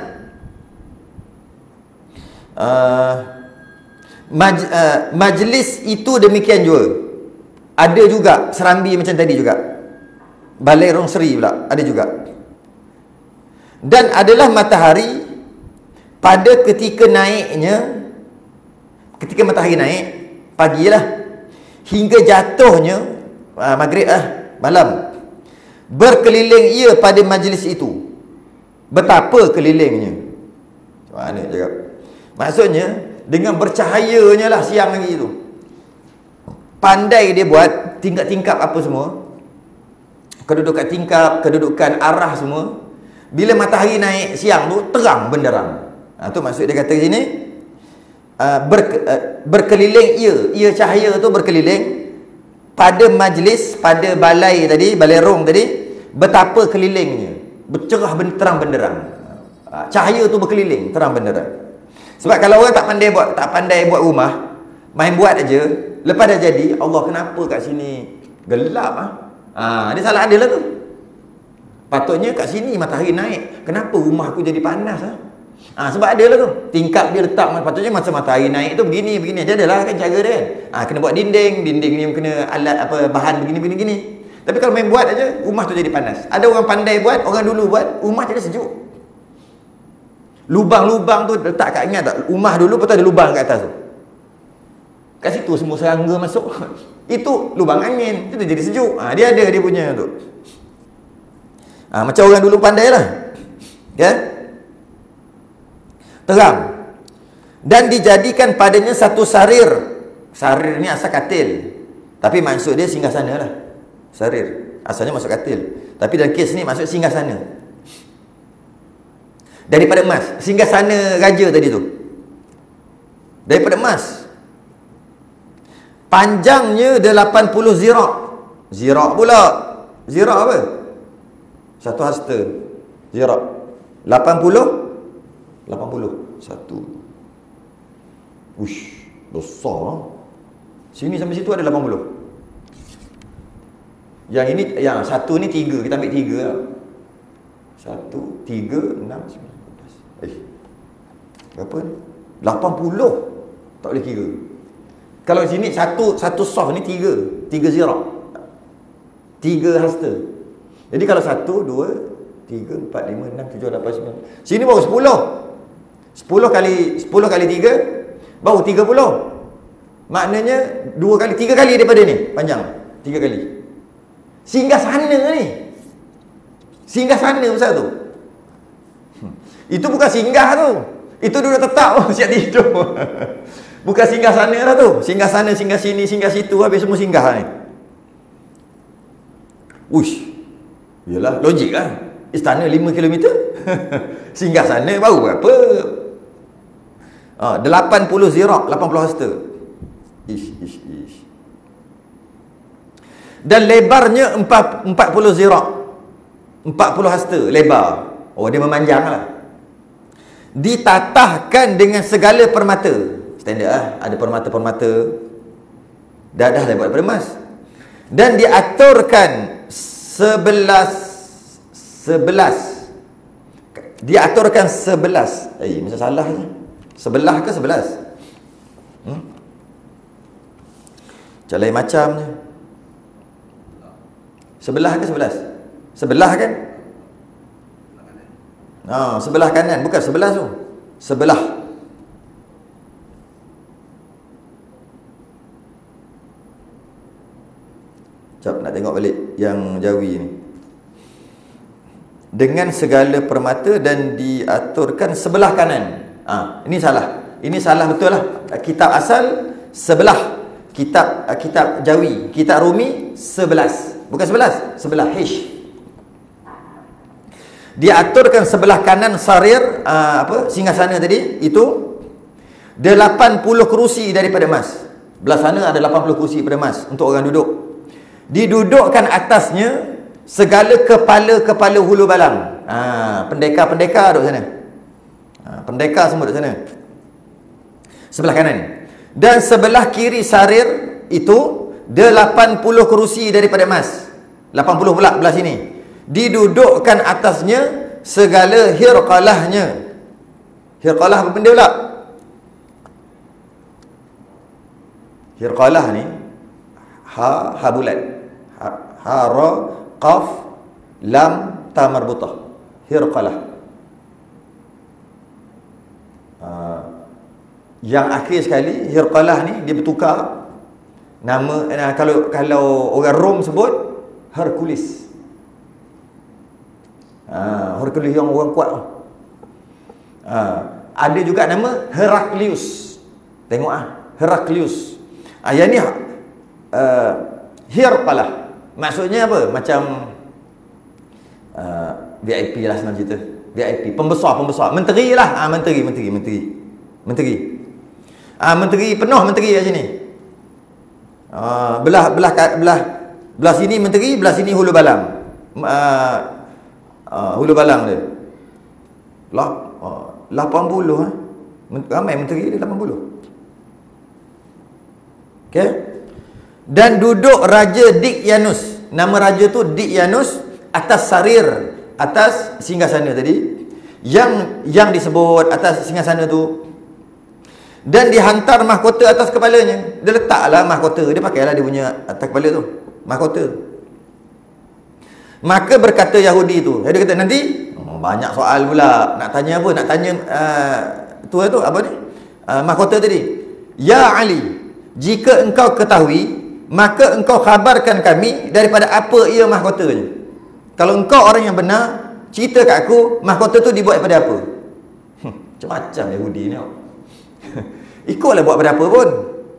Majlis itu demikian juga. Ada juga serambi macam tadi juga. Balai Rong Seri pula ada juga. Dan adalah matahari pada ketika naiknya, ketika matahari naik pagi lah, hingga jatuhnya maghrib malam, berkeliling ia pada majlis itu. Betapa kelilingnya. Mana cakap? Maksudnya dengan bercahayanya lah siang lagi tu. Pandai dia buat tingkap-tingkap apa semua. Kedudukan tingkap, kedudukan arah semua. Bila matahari naik siang tu terang benderang. Tu maksud dia kata sini. berkeliling ia cahaya tu berkeliling pada majlis, pada balai tadi, balai rong tadi, betapa kelilingnya, bercerah terang benderang. Cahaya tu berkeliling terang benderang. Sebab kalau orang tak pandai buat rumah, main buat aja, lepas dah jadi, Allah kenapa kat sini gelap dia salah dia lah tu. Patutnya kat sini matahari naik, kenapa rumah aku jadi panas sebab ada lah tu. Tingkap dia letak, patutnya masa matahari naik tu begini aja adalah kan cara dia kan. Kena buat dinding ni kena alat bahan begini. Tapi kalau main buat aja, rumah tu jadi panas. Ada orang pandai buat, orang dulu buat, rumah jadi sejuk. Lubang-lubang tu letak kat, ingat tak? Rumah dulu betul ada lubang kat atas tu. Kat situ semua serangga masuk. Itu lubang angin, itu jadi sejuk. Dia ada dia punya tu. Macam orang dulu pandai lah. Ya? Terang. Dan dijadikan padanya satu sarir. Sarir ni asal katil. Tapi maksud dia singgah sana lah. Sarir. Asalnya masuk katil. Tapi dalam kes ni maksud singgah sana. Daripada emas. Singgah sana raja tadi tu. Daripada emas. Panjangnya 80 zirak. Zirak pula. Zirak apa? Satu hasta. Zirak. 80. Satu. Ush, besar. Sini sampai situ ada 80. Yang ini, yang satu ni 3. Kita ambil 3 lah. 1, 3, 6, 9, 12. Berapa ni? 80. Tak boleh kira. Kalau sini satu soft ni 3 zirak. 3 hasta. Jadi kalau 1, 2, 3, 4, 5, 6, 7, 8, 9. Sini baru 10. 10 kali 3 baru 30. Maknanya 3 kali daripada ni panjang. 3 kali. Singgah sana ni. Singgah sana besar tu. Itu bukan singgah tu. Itu duduk tetap siap tidur. Bukan singgah sana lah tu. Singgah sana, singgah sini, singgah situ, habis semua singgah ni. Uish. Yalah, logik lah. Istana 5 km. Singgah sana baru berapa? 80 zirak, 80 hasta. Ish. Dan lebarnya 40 zirak. 40 hasta lebar. Oh, dia memanjang lah. Ditatahkan dengan segala permata. Standard lah. Ada permata-permata. Dah buat daripada emas. Dan diaturkan 11. Diaturkan 11. Macam salah je. 11 ke 11? Macam lain macam je. 11 ke 11? Sebelah kan? Sebelah kanan. Bukan sebelah tu. Sebelah. Sekejap nak tengok balik yang Jawi ni. Dengan segala permata dan diaturkan sebelah kanan. Ini salah. Ini salah betul lah. Kitab asal sebelah. Kitab Jawi. Kitab Rumi 11. Bukan 11. Sebelah. H. Diaturkan sebelah kanan sarir, singgasana tadi, itu 80 kerusi daripada emas. Belah sana ada 80 kerusi daripada emas untuk orang duduk. Didudukkan atasnya segala kepala-kepala hulu balang. Pendekar-pendekar duduk sana. Pendekar semua duduk sana. Sebelah kanan. Dan sebelah kiri sarir itu 80 kerusi daripada emas. 80 pula belah sini. Didudukkan atasnya segala hirqalahnya. Hirqalah apa benda pula? Hirqalah ni ha bulat. Ha ra qaf lam ta marbutah. Hirqalah. Yang akhir sekali hirqalah ni dia bertukar nama. Kalau orang Rom sebut Hercules. Hercules yang orang kuat. Ada juga nama Heraklius. Tengok Heraklius. Yang ni Hirqalah. Maksudnya apa? Macam VIP lah senang cerita. VIP, pembesar. Menteri lah. Menteri. Menteri penuh menteri kat sini. Belah sini menteri, belah sini hulu balang. Hulu balang dia. 80 ramai menteri dia 80. Okey. Dan duduk Raja Dikyanus. Nama raja tu Dikyanus atas sarir, atas singgasana tadi. Yang disebut atas singgasana tu, dan dihantar mahkota atas kepalanya. Dia letaklah mahkota, dia pakailah dia punya atas kepala tu, mahkota. Maka berkata Yahudi tu, dia kata nanti banyak soal pula, nak tanya apa? Nak tanya tu apa ni? Mahkota tadi. Ya Ali, jika engkau ketahui, maka engkau khabarkan kami daripada apa ia mahkotanya. Kalau engkau orang yang benar, cerita kat aku mahkota tu dibuat daripada apa. Macam-macam Yahudi ni. Ikutlah buat pada apa pun.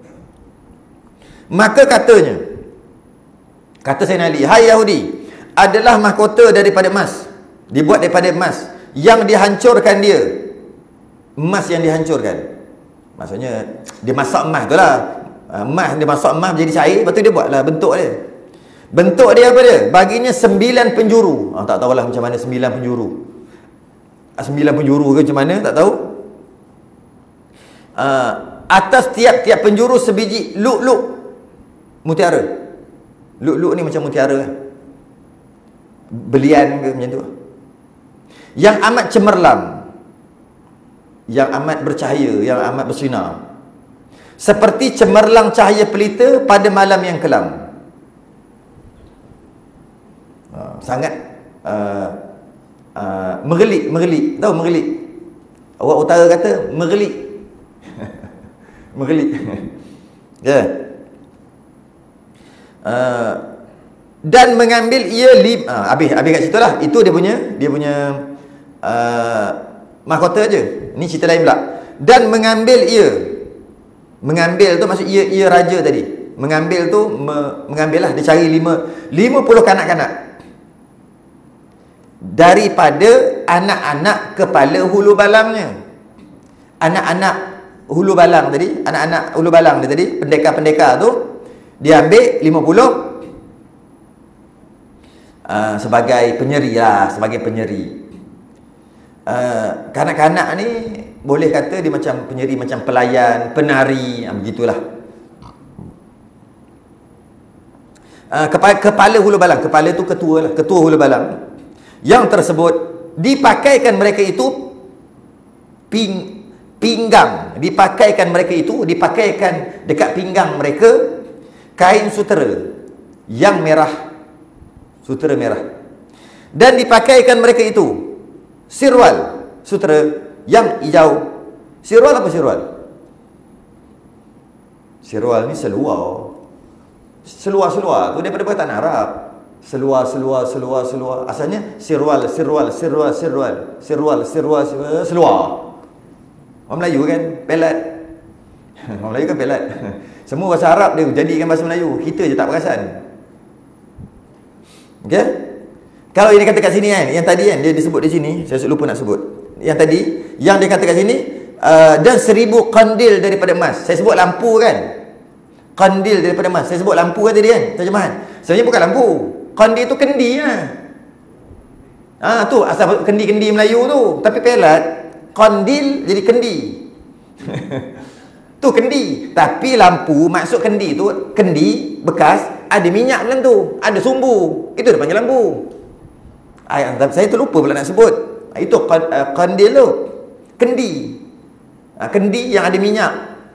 Maka katanya, kata Sayyidina Ali, hai Yahudi, adalah mahkota daripada emas, dibuat daripada emas, yang dihancurkan dia. Emas yang dihancurkan, maksudnya dia masak emas tu lah. Emas dia masak emas menjadi cair, lepas tu dia buatlah bentuk dia. Bentuk dia apa dia? Baginya 9 penjuru. Tak tahulah macam mana 9 penjuru. 9 penjuru ke macam mana tak tahu. Atas tiap-tiap penjuru sebiji luk-luk mutiara. Luk-luk ni macam mutiara kan? Belian ke macam tu. Yang amat cemerlang, yang amat bercahaya, yang amat bersinar, seperti cemerlang cahaya pelita pada malam yang kelam. Sangat mergelik. Tahu mergelik? Orang utara kata mergelik. Mergelik. Ya. Dan mengambil ia habis kat situ lah. Itu dia punya mahkota aje. Ni cerita lain pula. Dan mengambil ia. Mengambil tu maksud ia raja tadi. Mengambil tu mengambil lah, dia cari 50 kanak-kanak daripada anak-anak kepala hulu balangnya. Anak-anak hulu balang tadi, anak-anak hulu balang dia tadi, pendekar-pendekar tu dia ambil 50 sebagai penyeri lah, sebagai penyeri. Kanak-kanak ni boleh kata dia macam penyeri, macam pelayan, penari, begitulah. Kepala hulu balang, kepala tu ketua lah, ketua hulu balang. Yang tersebut dipakaikan mereka itu pinggang, dipakaikan dekat pinggang mereka kain sutera yang merah, sutera merah, dan dipakaikan mereka itu sirwal, sutera yang hijau. Sirwal apa sirwal? Sirwal ni seluar. Seluar tu daripada perkataan Arab. Seluar. Asalnya sirwal. Orang Melayu kan pelat. Orang Melayu kan pelat. Semua bahasa Arab dia jadikan bahasa Melayu. Kita je tak perasan. Okey? Kalau dia kata kat sini kan, yang tadi kan dia disebut di sini, saya lupa nak sebut. Yang tadi, yang dia kata kat sini, dan 1000 kandil daripada emas. Saya sebut lampu kan? Kandil daripada emas. Saya sebut lampu kan tadi kan? Terjemahan. Sebenarnya bukan lampu. Kandil tu kendi lah. Tu asal kendi-kendi Melayu tu. Tapi pelat, kandil jadi kendi. Tu kendi. Tapi lampu, maksud kendi tu, kendi bekas, ada minyak dalam tu, ada sumbu. Itu dia panggil lampu. Saya terlupa pula nak sebut. Itu kandil tu. Kendi. Kendi yang ada minyak.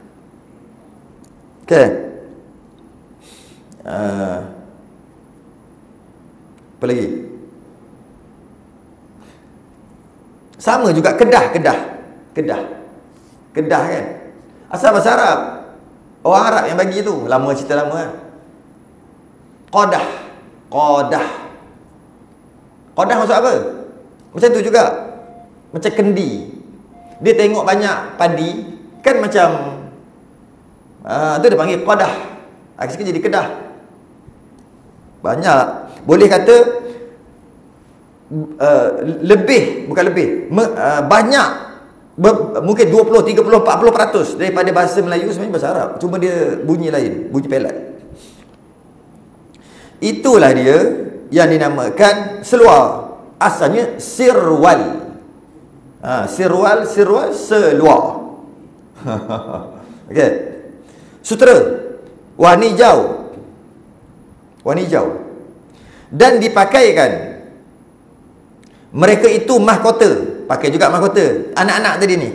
Okey. Apa lagi? Sama juga Kedah kan? Asal bahasa Arab. Orang Arab yang bagi tu. Lama, cerita lama kan? Qadah maksud apa? Macam tu juga. Macam kendi. Dia tengok banyak padi, kan macam tu dia panggil qadah. Sikit jadi Kedah. Banyak. Boleh kata Mungkin 20, 30, 40% daripada bahasa Melayu sebenarnya bahasa Arab. Cuma dia bunyi lain, bunyi pelat. Itulah dia yang dinamakan seluar. Asalnya sirwal. Sirwal, seluar. Okey. Sutera warna hijau. Warna hijau. Dan dipakaikan. Mereka itu mahkota. Pakai juga mahkota. Anak-anak tadi ni.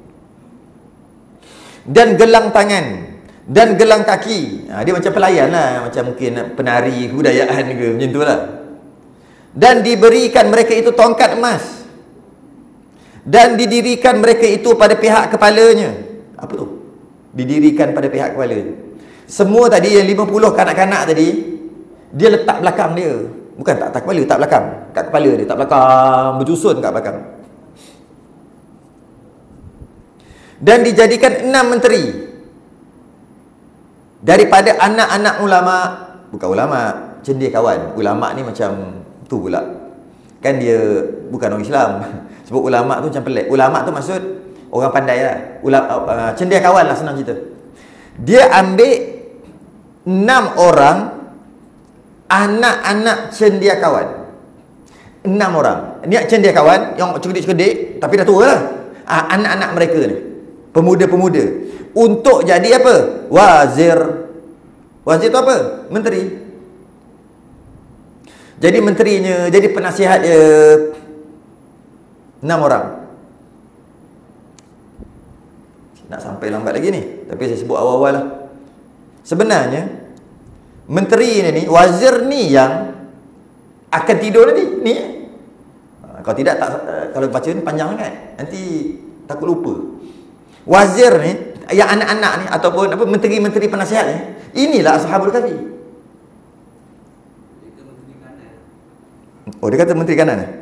Dan gelang tangan. Dan gelang kaki. Dia macam pelayan lah. Macam mungkin penari kebudayaan ke. Macam tu lah. Dan diberikan mereka itu tongkat emas. Dan didirikan mereka itu pada pihak kepalanya. Apa tu? Didirikan pada pihak kepala. Semua tadi yang 50 kanak-kanak tadi, dia letak belakang dia. Bukan tak kepala, tak belakang. Kat kepala dia, tak belakang. Bersusun kat belakang. Dan dijadikan 6 menteri. Daripada anak-anak ulama. Bukan ulama, cendekiawan. Ulama ni macam tu pula. Kan dia bukan orang Islam. Sebab ulama tu macam pelik. Ulama tu maksud orang pandai lah. Cendekiawan lah, senang cerita. Dia ambil 6 orang anak-anak cendekiawan. 6 orang. Ni cendekiawan yang cerdik-cerdik tapi dah tua lah. Anak-anak mereka ni, pemuda-pemuda, untuk jadi apa? Wazir. Wazir tu apa? Menteri. Jadi menterinya, jadi penasihat dia 6 orang. Nak sampai lambat lagi ni, tapi saya sebut awal-awal lah. Sebenarnya menteri ni, wazir ni yang akan tidur nanti ni. Kalau tidak tak, kalau baca ni panjang sangat, nanti takut lupa. Wazir ni yang anak-anak ni ataupun apa, menteri-menteri penasihat ni, inilah Ashabul Kahfi. Oh, dia kata menteri kanan ni.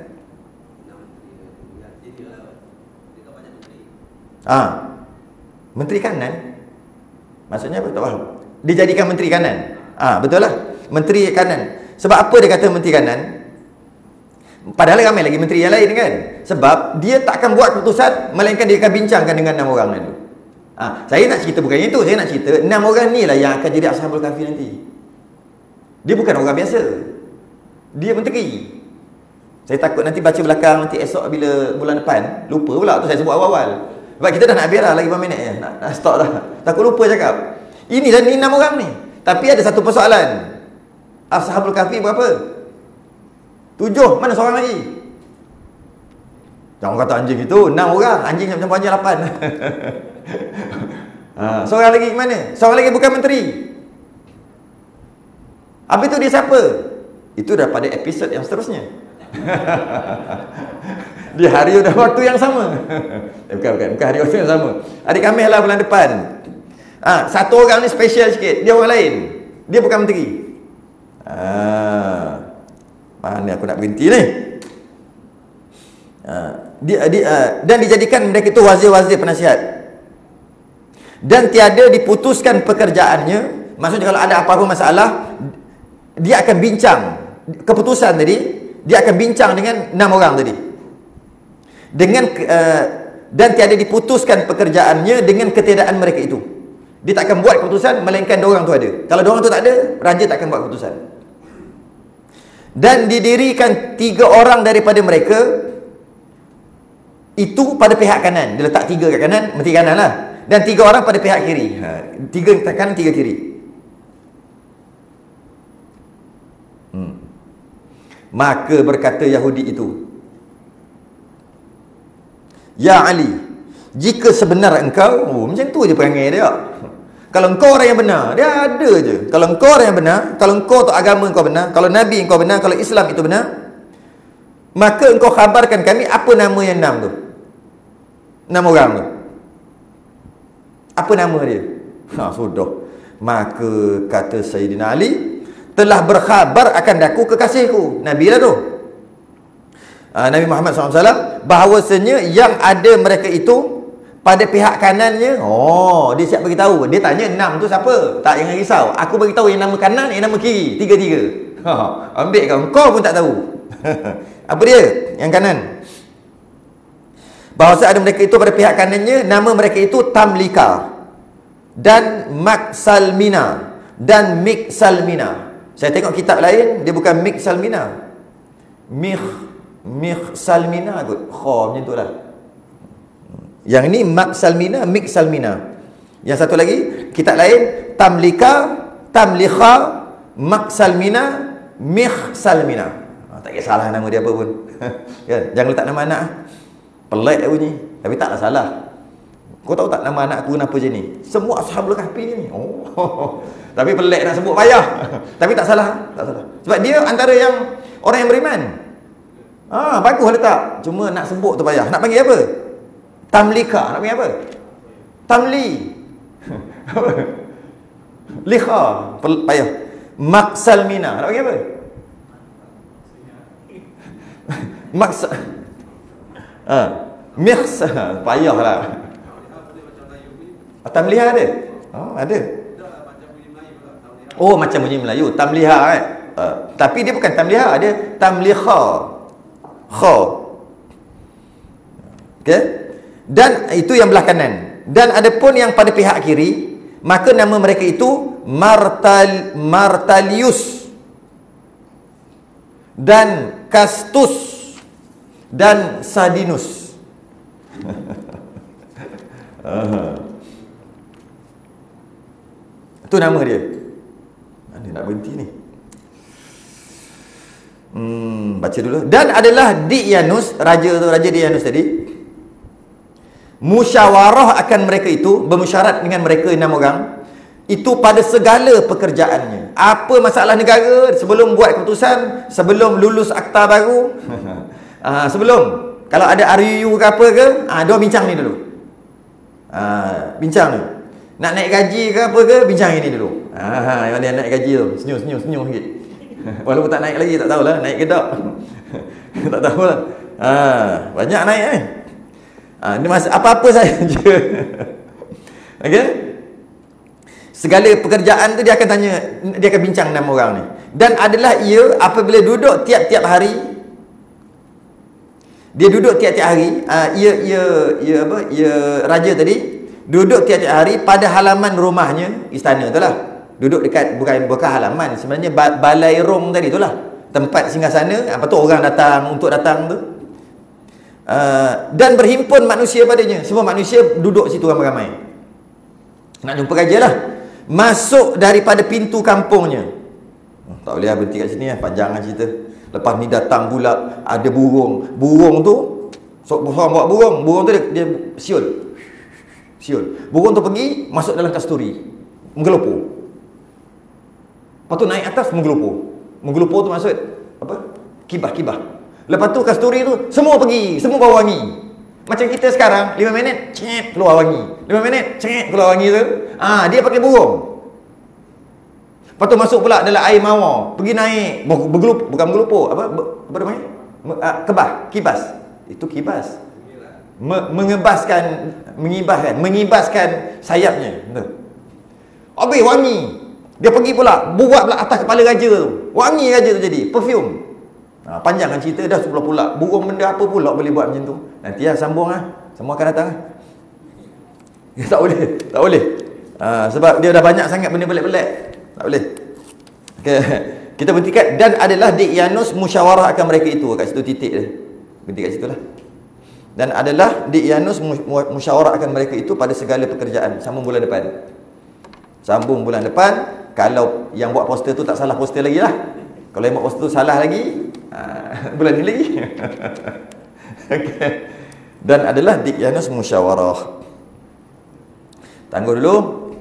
Menteri kanan maksudnya apa? Tak faham. Dijadikan menteri kanan. Betul lah, menteri kanan. Sebab apa dia kata menteri kanan? Padahal ramai lagi menteri yang lain kan. Sebab dia tak akan buat keputusan, melainkan dia akan bincangkan dengan 6 orang dulu. Saya nak cerita bukan itu. Saya nak cerita 6 orang ni lah yang akan jadi Ashabul Kahfi nanti. Dia bukan orang biasa. Dia menteri. Saya takut nanti baca belakang, nanti esok bila bulan depan lupa pula tu saya sebut awal-awal. Sebab kita dah nak habis dah, lagi berapa minit je, nak stop dah. Takut lupa cakap. Ini dah ni 6 orang ni. Tapi ada satu persoalan. Ashabul Kahfi berapa? 7. Mana seorang lagi? Jangan kata anjing itu 6 orang. Anjing macam anjing 8. Seorang lagi mana? Seorang lagi bukan menteri. Habis tu dia siapa? Itu dah pada episod yang seterusnya. Di hari dan waktu yang sama. Bukan hari waktu yang sama. Hari Khamis lah bulan depan. Satu orang ni special sikit. Dia orang lain. Dia bukan menteri. Mana aku nak berhenti ni? Dan dijadikan mereka itu wazir-wazir penasihat. Dan tiada diputuskan pekerjaannya. Maksudnya kalau ada apa-apa masalah, dia akan bincang keputusan tadi. Dia akan bincang dengan 6 orang tadi. Dan tiada diputuskan pekerjaannya dengan ketiadaan mereka itu. Dia tak akan buat keputusan melainkan diorang tu ada. Kalau diorang tu tak ada, raja tak akan buat keputusan. Dan didirikan 3 orang daripada mereka itu pada pihak kanan. Dia letak 3 kat kanan, menteri kanan lah. Dan 3 orang pada pihak kiri. 3 kanan, 3 kiri. Maka berkata Yahudi itu, Ya Ali, jika sebenar engkau, macam tu je perangai dia. Kalau engkau orang yang benar, dia ada je. Kalau engkau orang yang benar, kalau engkau tu agama engkau benar, kalau Nabi engkau benar, kalau Islam itu benar, maka engkau khabarkan kami apa nama yang 6 tu. 6 orang tu. Apa nama dia? Sudah. Maka kata Sayyidina Ali, telah berkhabar akan daku kekasihku. Nabi lah tu. Nabi Muhammad SAW, bahawasanya yang ada mereka itu pada pihak kanannya. Dia siap beritahu. Dia tanya 6 tu siapa? Tak, jangan risau. Aku beritahu yang nama kanan, yang nama kiri. 3-3. Ambil kau. Kau pun tak tahu. Apa dia? Yang kanan. bahawa ada mereka itu pada pihak kanannya, nama mereka itu Tamlika dan Maksalmina dan Miksalmina. Saya tengok kitab lain, dia bukan Miksalmina, Miksalmina kot, kha macam tu lah. Yang ni Maksalmina, Miksalmina. Yang satu lagi kitab lain Tamlika, Tamlikha, Maksalmina, Miksalmina. Tak kisahlah nama dia apa pun. Kan? Jangan letak nama anak. Pelik bunyi, tapi taklah salah. Kau tahu tak nama anak aku kenapa je ni? Semua Ashabul Kahfi ni. Oh. Tapi pelik nak sebut, payah. Tapi tak salah, tak salah. Sebab dia antara yang orang yang beriman. Bagus letak. Cuma nak sebut tu payah. Nak panggil apa? Tamlika. Nak panggil apa? Tamli. Likha. Payah. Maksalmina. Nak panggil apa? Mikhsa. Payahlah. Tamliha ada? Ada. Oh, macam bunyi Melayu. Tamliha tapi dia bukan tamliha, dia tamlikha. Kha. Okey? Dan itu yang belah kanan. Dan ada pun yang pada pihak kiri, maka nama mereka itu Martalius dan Kastus dan Sadinus. Itu nama dia. Dia nak berhenti ni. Baca dulu. Dan adalah Diyyanus, raja Diyyanus tadi, musyawarah akan mereka itu, bermusyarat dengan mereka 6 orang itu pada segala pekerjaannya. Apa masalah negara, sebelum buat keputusan, sebelum lulus akta baru, sebelum kalau ada RUU ke apa ke, dia bincang ni dulu. Bincang ni. Nak naik gaji ke apa ke, bincang ini dulu. Yang dia naik gaji tu, senyum sikit. Walaupun tak naik lagi, tak tahulah naik ke tak. Tak tahulah. Banyak naik ni apa-apa saja. Okey? Segala pekerjaan tu dia akan tanya, dia akan bincang 6 orang ni. Dan adalah ia apabila duduk tiap-tiap hari, dia duduk tiap-tiap hari, ia raja tadi duduk tiap-tiap hari pada halaman rumahnya, istana tu lah. Duduk dekat, bukan halaman, sebenarnya balai rong tadi tu lah, tempat singgasana. Apa tu orang datang, untuk datang tu. Dan berhimpun manusia padanya. Semua manusia duduk situ ramai-ramai. Nak jumpa raja lah. Masuk daripada pintu kampungnya. Tak boleh berhenti kat sini, panjang lah cerita. Lepas ni datang pula ada burung. Burung tu, seorang bawa burung tu dia siul. Burung tu pergi masuk dalam kasturi, menggelupur. Lepas tu naik atas, menggelupur tu maksud apa? Kibah. Lepas tu kasturi tu semua pergi, semua bawa wangi. Macam kita sekarang 5 minit cek keluar wangi, 5 minit cek keluar wangi tu. Dia pakai burung. Lepas tu masuk pula dalam air mawar, pergi naik bergelupur, bukan bergelupur, apa namanya? Kibas. Itu kibas. Mengibaskan sayapnya. Betul. Habis wangi. Dia pergi pula buat pula atas kepala raja tu. Wangi raja tu jadi perfume. Panjang kan cerita dah pula. Burung benda apa pula boleh buat macam tu. Nanti sambung semua akan datang Tak boleh. Sebab dia dah banyak sangat benda pelik-pelik. Tak boleh. Okay. Kita berhentikan. Dan adalah Diyyanus musyawarah akan mereka itu. Kat situ titik dia. Berhenti kat situ lah. Dan adalah Diyyanus musyawarah akan mereka itu pada segala pekerjaan. Sambung bulan depan. Kalau yang buat poster tu tak salah poster lagi lah. Kalau yang buat poster tu salah lagi, bulan ni lagi. Okay. Dan adalah Diyyanus musyawarah. Tangguh dulu.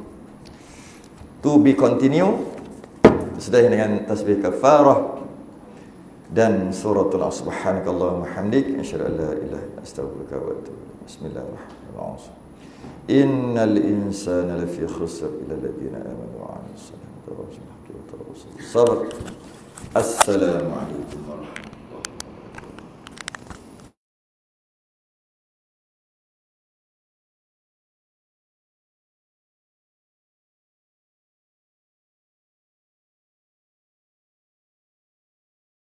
To be continue. Sudah dengan tasbih kafarah dan suratul subhanakallahumma hamdik asyhadu an la ilaha illa anta astaghfiruka wa atubu ilaik. Bismillahirrahmanirrahim. Innal insana lafi khusr illa alladhina amanu wa 'amilus salihati wa tawasaw bil haqqi wa tawasaw bis sabr. Assalamu alaikum warahmatullahi wabarakatuh.